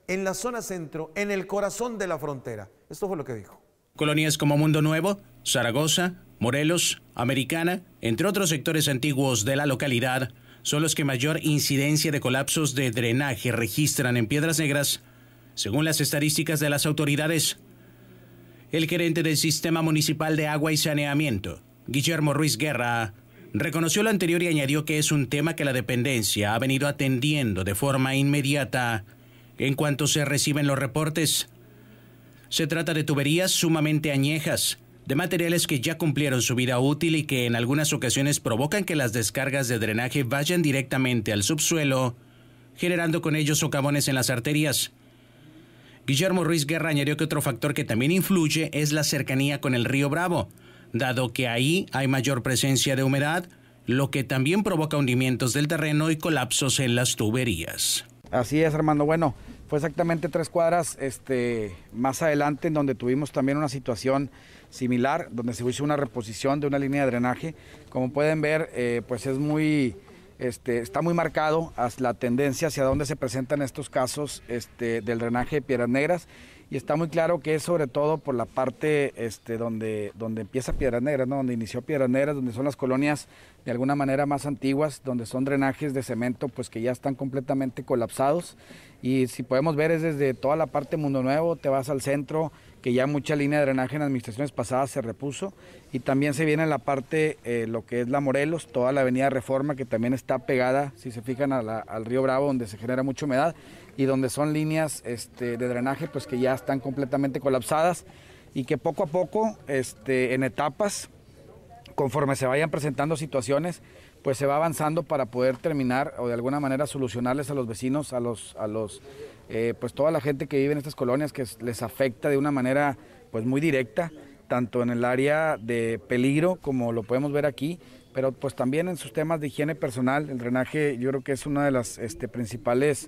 en la zona centro, en el corazón de la frontera. Esto fue lo que dijo. Colonias como Mundo Nuevo, Zaragoza, Morelos, Americana, entre otros sectores antiguos de la localidad, son los que mayor incidencia de colapsos de drenaje registran en Piedras Negras, según las estadísticas de las autoridades. El gerente del Sistema Municipal de Agua y Saneamiento, Guillermo Ruiz Guerra, reconoció lo anterior y añadió que es un tema que la dependencia ha venido atendiendo de forma inmediata en cuanto se reciben los reportes. Se trata de tuberías sumamente añejas, de materiales que ya cumplieron su vida útil y que en algunas ocasiones provocan que las descargas de drenaje vayan directamente al subsuelo, generando con ellos socavones en las arterias. Guillermo Ruiz Guerra añadió que otro factor que también influye es la cercanía con el río Bravo, dado que ahí hay mayor presencia de humedad, lo que también provoca hundimientos del terreno y colapsos en las tuberías. Así es, Armando. Bueno, fue exactamente tres cuadras este, más adelante en donde tuvimos también una situación similar, donde se hizo una reposición de una línea de drenaje. Como pueden ver, eh, pues es muy, este, está muy marcado la tendencia hacia dónde se presentan estos casos este, del drenaje de Piedras Negras. Y está muy claro que es sobre todo por la parte este, donde, donde empieza Piedras Negras, ¿no? Donde inició Piedras Negras, donde son las colonias de alguna manera más antiguas, donde son drenajes de cemento pues que ya están completamente colapsados. Y si podemos ver es desde toda la parte Mundo Nuevo, te vas al centro, que ya mucha línea de drenaje en administraciones pasadas se repuso. Y también se viene en la parte, eh, lo que es la Morelos, toda la avenida Reforma, que también está pegada, si se fijan, a la, al río Bravo, donde se genera mucha humedad. Y donde son líneas este, de drenaje pues que ya están completamente colapsadas y que poco a poco, este, en etapas, conforme se vayan presentando situaciones, pues se va avanzando para poder terminar o de alguna manera solucionarles a los vecinos, a los, a los, eh, pues toda la gente que vive en estas colonias que les afecta de una manera pues muy directa, tanto en el área de peligro como lo podemos ver aquí, pero pues también en sus temas de higiene personal. El drenaje yo creo que es uno de los este, principales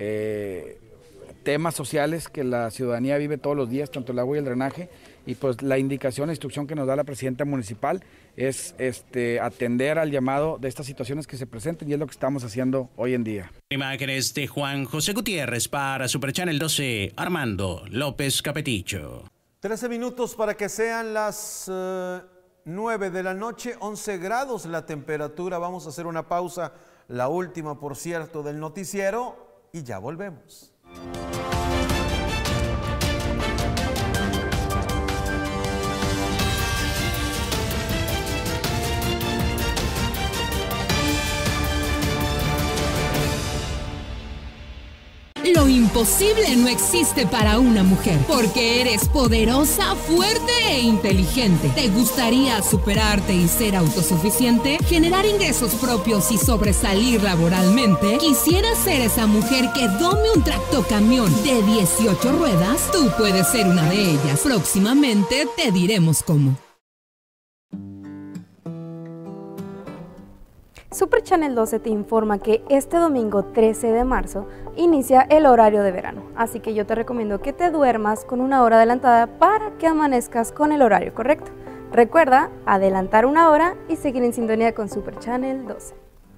eh, temas sociales que la ciudadanía vive todos los días, tanto el agua y el drenaje, y pues la indicación, la instrucción que nos da la presidenta municipal es este, atender al llamado de estas situaciones que se presenten y es lo que estamos haciendo hoy en día. Imágenes de Juan José Gutiérrez para Super Channel doce, Armando López Capetillo. trece minutos para que sean las uh, nueve de la noche, once grados la temperatura. Vamos a hacer una pausa, la última por cierto del noticiero, y ya volvemos. Lo imposible no existe para una mujer, porque eres poderosa, fuerte e inteligente. ¿Te gustaría superarte y ser autosuficiente? ¿Generar ingresos propios y sobresalir laboralmente? ¿Quisieras ser esa mujer que dome un tractocamión de dieciocho ruedas? Tú puedes ser una de ellas. Próximamente te diremos cómo. Super Channel doce te informa que este domingo trece de marzo inicia el horario de verano, así que yo te recomiendo que te duermas con una hora adelantada para que amanezcas con el horario correcto. Recuerda adelantar una hora y seguir en sintonía con Super Channel doce.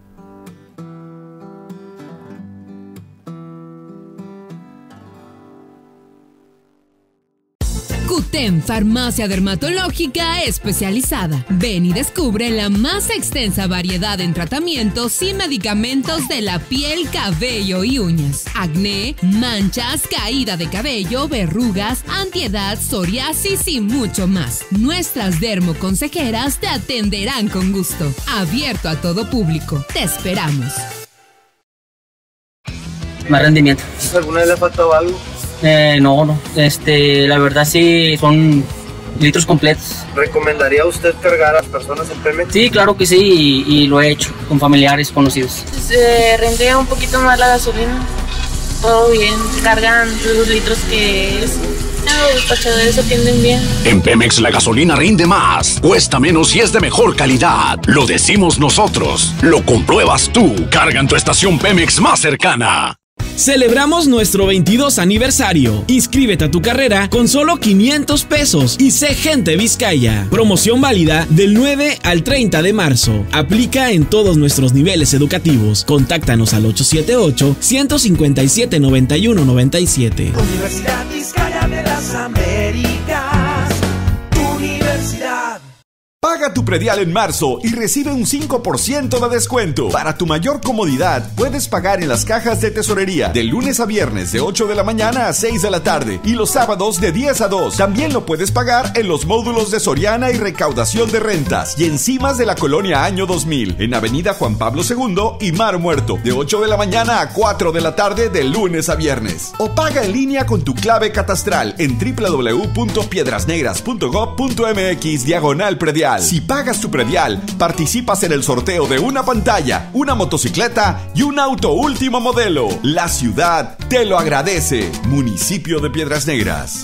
Cutem, farmacia dermatológica especializada. Ven y descubre la más extensa variedad en tratamientos y medicamentos de la piel, cabello y uñas. Acné, manchas, caída de cabello, verrugas, antiedad, psoriasis y mucho más. Nuestras dermoconsejeras te atenderán con gusto. Abierto a todo público. Te esperamos. Más rendimiento. ¿Alguna vez le ha faltado algo? Eh, no, no, este, la verdad sí son litros completos. ¿Recomendaría usted cargar a las personas en Pemex? Sí, claro que sí, y, y lo he hecho con familiares conocidos. Se rendía un poquito más la gasolina, todo bien, cargan los litros que es. No, los despachadores atienden bien. En Pemex la gasolina rinde más, cuesta menos y es de mejor calidad. Lo decimos nosotros, lo compruebas tú. Carga en tu estación Pemex más cercana. Celebramos nuestro veintidós aniversario. Inscríbete a tu carrera con solo quinientos pesos y sé gente Vizcaya. Promoción válida del nueve al treinta de marzo. Aplica en todos nuestros niveles educativos. Contáctanos al ocho siete ocho, uno cinco siete, nueve uno nueve siete. Universidad Vizcaya de las Américas. Tu universidad. Paga tu predial en marzo y recibe un cinco por ciento de descuento. Para tu mayor comodidad, puedes pagar en las cajas de tesorería de lunes a viernes de ocho de la mañana a seis de la tarde y los sábados de diez a dos. También lo puedes pagar en los módulos de Soriana y recaudación de rentas y encimas de la colonia Año dos mil en Avenida Juan Pablo segundo y Mar Muerto de ocho de la mañana a cuatro de la tarde de lunes a viernes. O paga en línea con tu clave catastral en w w w punto piedrasnegras punto gob punto m x diagonal predial. Si pagas tu predial, participas en el sorteo de una pantalla, una motocicleta y un auto último modelo. La ciudad te lo agradece. Municipio de Piedras Negras.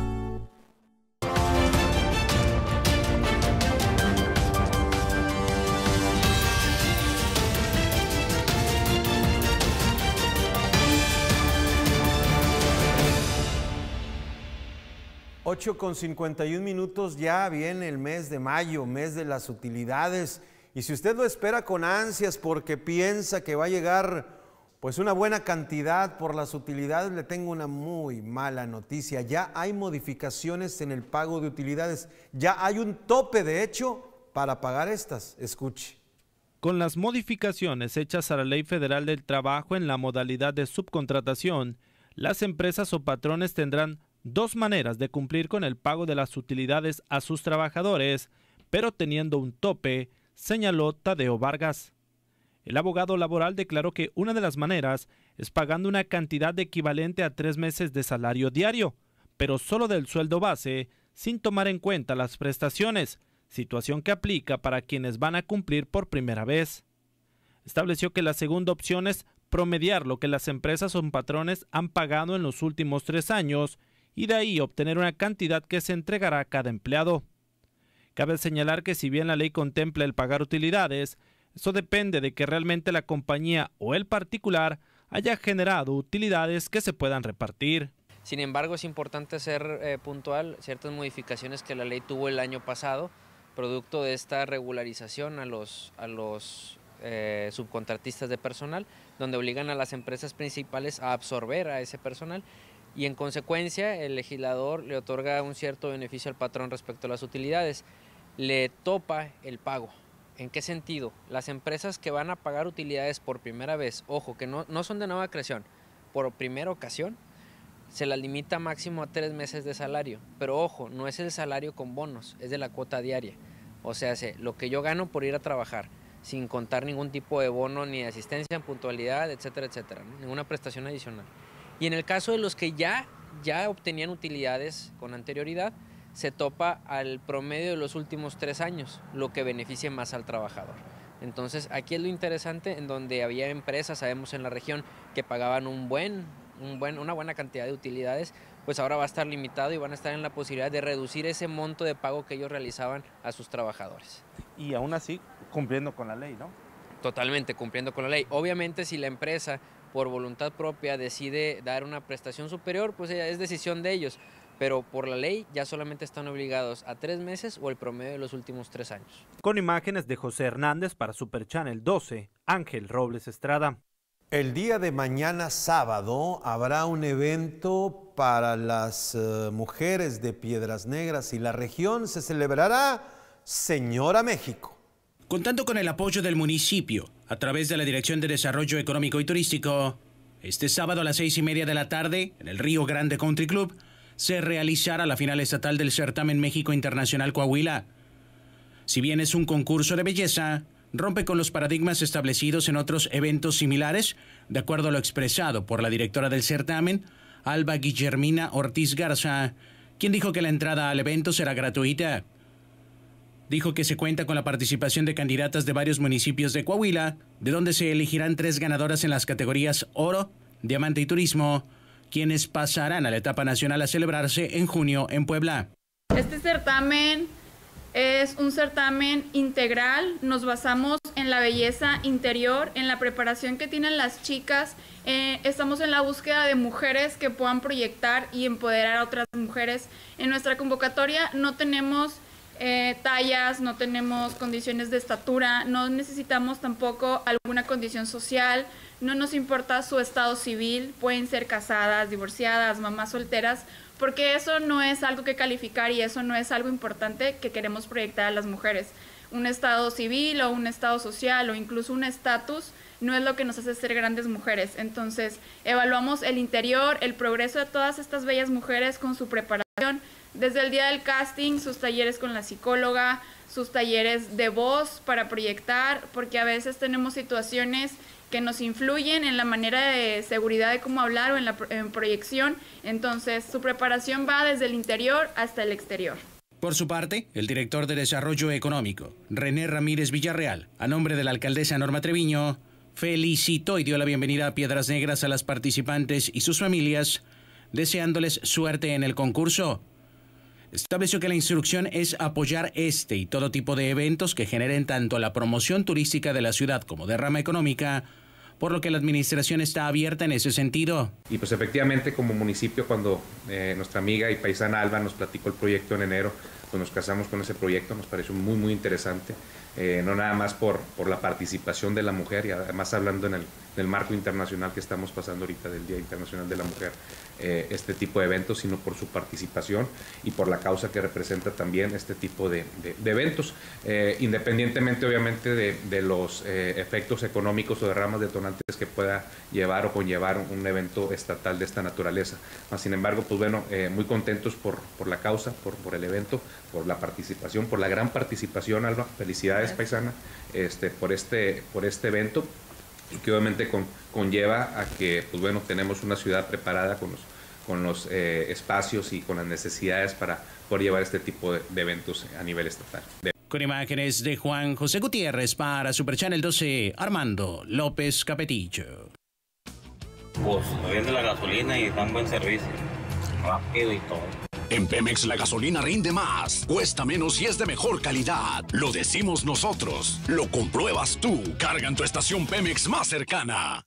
ocho con cincuenta y un minutos, ya viene el mes de mayo, mes de las utilidades. Y si usted lo espera con ansias porque piensa que va a llegar pues una buena cantidad por las utilidades, le tengo una muy mala noticia. Ya hay modificaciones en el pago de utilidades. Ya hay un tope, de hecho, para pagar estas. Escuche. Con las modificaciones hechas a la Ley Federal del Trabajo en la modalidad de subcontratación, las empresas o patrones tendrán dos maneras de cumplir con el pago de las utilidades a sus trabajadores, pero teniendo un tope, señaló Tadeo Vargas. El abogado laboral declaró que una de las maneras es pagando una cantidad equivalente a tres meses de salario diario, pero solo del sueldo base, sin tomar en cuenta las prestaciones, situación que aplica para quienes van a cumplir por primera vez. Estableció que la segunda opción es promediar lo que las empresas o patrones han pagado en los últimos tres años y de ahí obtener una cantidad que se entregará a cada empleado. Cabe señalar que si bien la ley contempla el pagar utilidades, eso depende de que realmente la compañía o el particular haya generado utilidades que se puedan repartir. Sin embargo, es importante ser eh, puntual ciertas modificaciones que la ley tuvo el año pasado, producto de esta regularización a los, a los eh, subcontratistas de personal, donde obligan a las empresas principales a absorber a ese personal y en consecuencia el legislador le otorga un cierto beneficio al patrón respecto a las utilidades. Le topa el pago. ¿En qué sentido? Las empresas que van a pagar utilidades por primera vez, ojo, que no, no son de nueva creación, por primera ocasión, se las limita máximo a tres meses de salario. Pero ojo, no es el salario con bonos, es de la cuota diaria. O sea, lo que yo gano por ir a trabajar, sin contar ningún tipo de bono, ni de asistencia en puntualidad, etcétera, etcétera, ¿no? Ninguna prestación adicional. Y en el caso de los que ya, ya obtenían utilidades con anterioridad, se topa al promedio de los últimos tres años, lo que beneficia más al trabajador. Entonces, aquí es lo interesante, en donde había empresas, sabemos en la región, que pagaban un buen, un buen, una buena cantidad de utilidades, pues ahora va a estar limitado y van a estar en la posibilidad de reducir ese monto de pago que ellos realizaban a sus trabajadores. Y aún así, cumpliendo con la ley, ¿no? Totalmente, cumpliendo con la ley. Obviamente, si la empresa, por voluntad propia, decide dar una prestación superior, pues es decisión de ellos. Pero por la ley ya solamente están obligados a tres meses o el promedio de los últimos tres años. Con imágenes de José Hernández para Super Channel doce, Ángel Robles Estrada. El día de mañana sábado habrá un evento para las uh, mujeres de Piedras Negras y la región. Se celebrará Señora México. Contando con el apoyo del municipio, a través de la Dirección de Desarrollo Económico y Turístico, este sábado a las seis y media de la tarde, en el Río Grande Country Club, se realizará la final estatal del certamen México Internacional Coahuila. Si bien es un concurso de belleza, rompe con los paradigmas establecidos en otros eventos similares, de acuerdo a lo expresado por la directora del certamen, Alba Guillermina Ortiz Garza, quien dijo que la entrada al evento será gratuita. Dijo que se cuenta con la participación de candidatas de varios municipios de Coahuila, de donde se elegirán tres ganadoras en las categorías Oro, Diamante y Turismo, quienes pasarán a la etapa nacional a celebrarse en junio en Puebla. Este certamen Es un certamen integral, nos basamos en la belleza interior, en la preparación que tienen las chicas. Eh, estamos en la búsqueda de mujeres que puedan proyectar y empoderar a otras mujeres. En nuestra convocatoria no tenemos eh, tallas, no tenemos condiciones de estatura, no necesitamos tampoco alguna condición social, no nos importa su estado civil, pueden ser casadas, divorciadas, mamás solteras, porque eso no es algo que calificar y eso no es algo importante que queremos proyectar a las mujeres. Un estado civil o un estado social o incluso un estatus no es lo que nos hace ser grandes mujeres. Entonces, evaluamos el interior, el progreso de todas estas bellas mujeres con su preparación, desde el día del casting, sus talleres con la psicóloga, sus talleres de voz para proyectar, porque a veces tenemos situaciones que nos influyen en la manera de seguridad de cómo hablar o en la en proyección. Entonces, su preparación va desde el interior hasta el exterior. Por su parte, el director de Desarrollo Económico, René Ramírez Villarreal, a nombre de la alcaldesa Norma Treviño, felicitó y dio la bienvenida a Piedras Negras a las participantes y sus familias, deseándoles suerte en el concurso. Estableció que la instrucción es apoyar este y todo tipo de eventos que generen tanto la promoción turística de la ciudad como derrama económica, por lo que la administración está abierta en ese sentido. Y pues efectivamente como municipio, cuando eh, nuestra amiga y paisana Alba nos platicó el proyecto en enero, pues nos casamos con ese proyecto, nos pareció muy muy interesante, eh, no nada más por, por la participación de la mujer y además hablando en el, en el marco internacional que estamos pasando ahorita del Día Internacional de la Mujer, eh, este tipo de eventos, sino por su participación y por la causa que representa también este tipo de, de, de eventos, eh, independientemente obviamente de, de los eh, efectos económicos o derramas detonantes que pueda llevar o conllevar un evento estatal de esta naturaleza. Mas, sin embargo, pues bueno, eh, muy contentos por, por la causa, por, por el evento, por la participación, por la gran participación, Alba. Felicidades, paisana, este, por, este, por este evento, y que obviamente con, conlleva a que, pues bueno, tenemos una ciudad preparada con los, con los eh, espacios y con las necesidades para poder llevar este tipo de, de eventos a nivel estatal. De Con imágenes de Juan José Gutiérrez para Super Channel doce, Armando López Capetillo. Pues vende la gasolina y dan buen servicio, rápido y todo. En Pemex la gasolina rinde más, cuesta menos y es de mejor calidad. Lo decimos nosotros, lo compruebas tú. Carga en tu estación Pemex más cercana.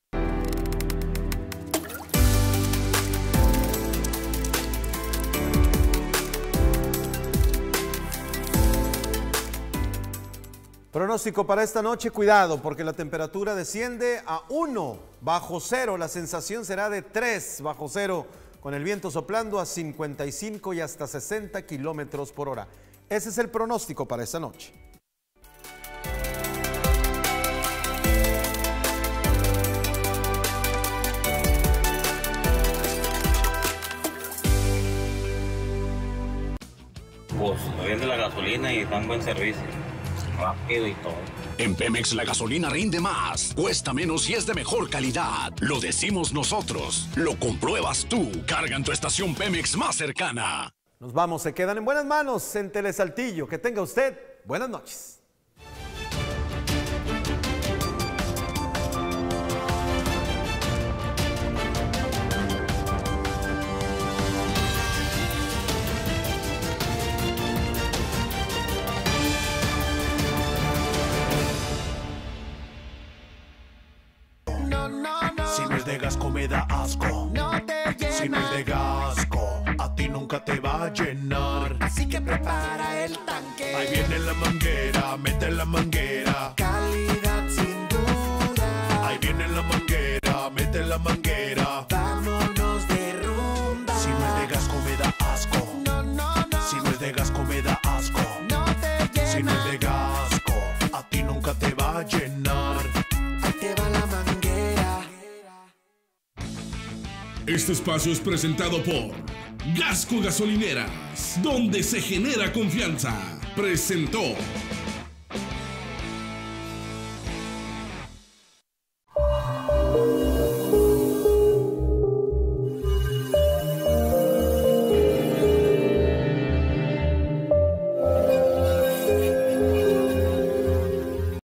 Pronóstico para esta noche, cuidado, porque la temperatura desciende a uno bajo cero, la sensación será de tres bajo cero, con el viento soplando a cincuenta y cinco y hasta sesenta kilómetros por hora. Ese es el pronóstico para esta noche. Pues vende la gasolina y dan buen servicio, rápido y todo. En Pemex la gasolina rinde más, cuesta menos y es de mejor calidad. Lo decimos nosotros, lo compruebas tú. Carga en tu estación Pemex más cercana. Nos vamos, se quedan en buenas manos en Telesaltillo. Que tenga usted buenas noches. Si no es de Gasco me da asco. No te llena. Si no es de Gasco, a ti nunca te va a llenar. Así que prepara el tanque. Ahí viene la manguera, mete la manguera. Calidad sin duda. Ahí viene la manguera, mete la manguera. Vámonos de rumba. Si no es de Gasco me da asco. No, no, no. Si no es de Gasco me da asco. No te llena. Si no es de Gasco, a ti nunca te va a llenar. Ahí te va la manguera. Este espacio es presentado por Gasco Gasolineras, donde se genera confianza. Presentó.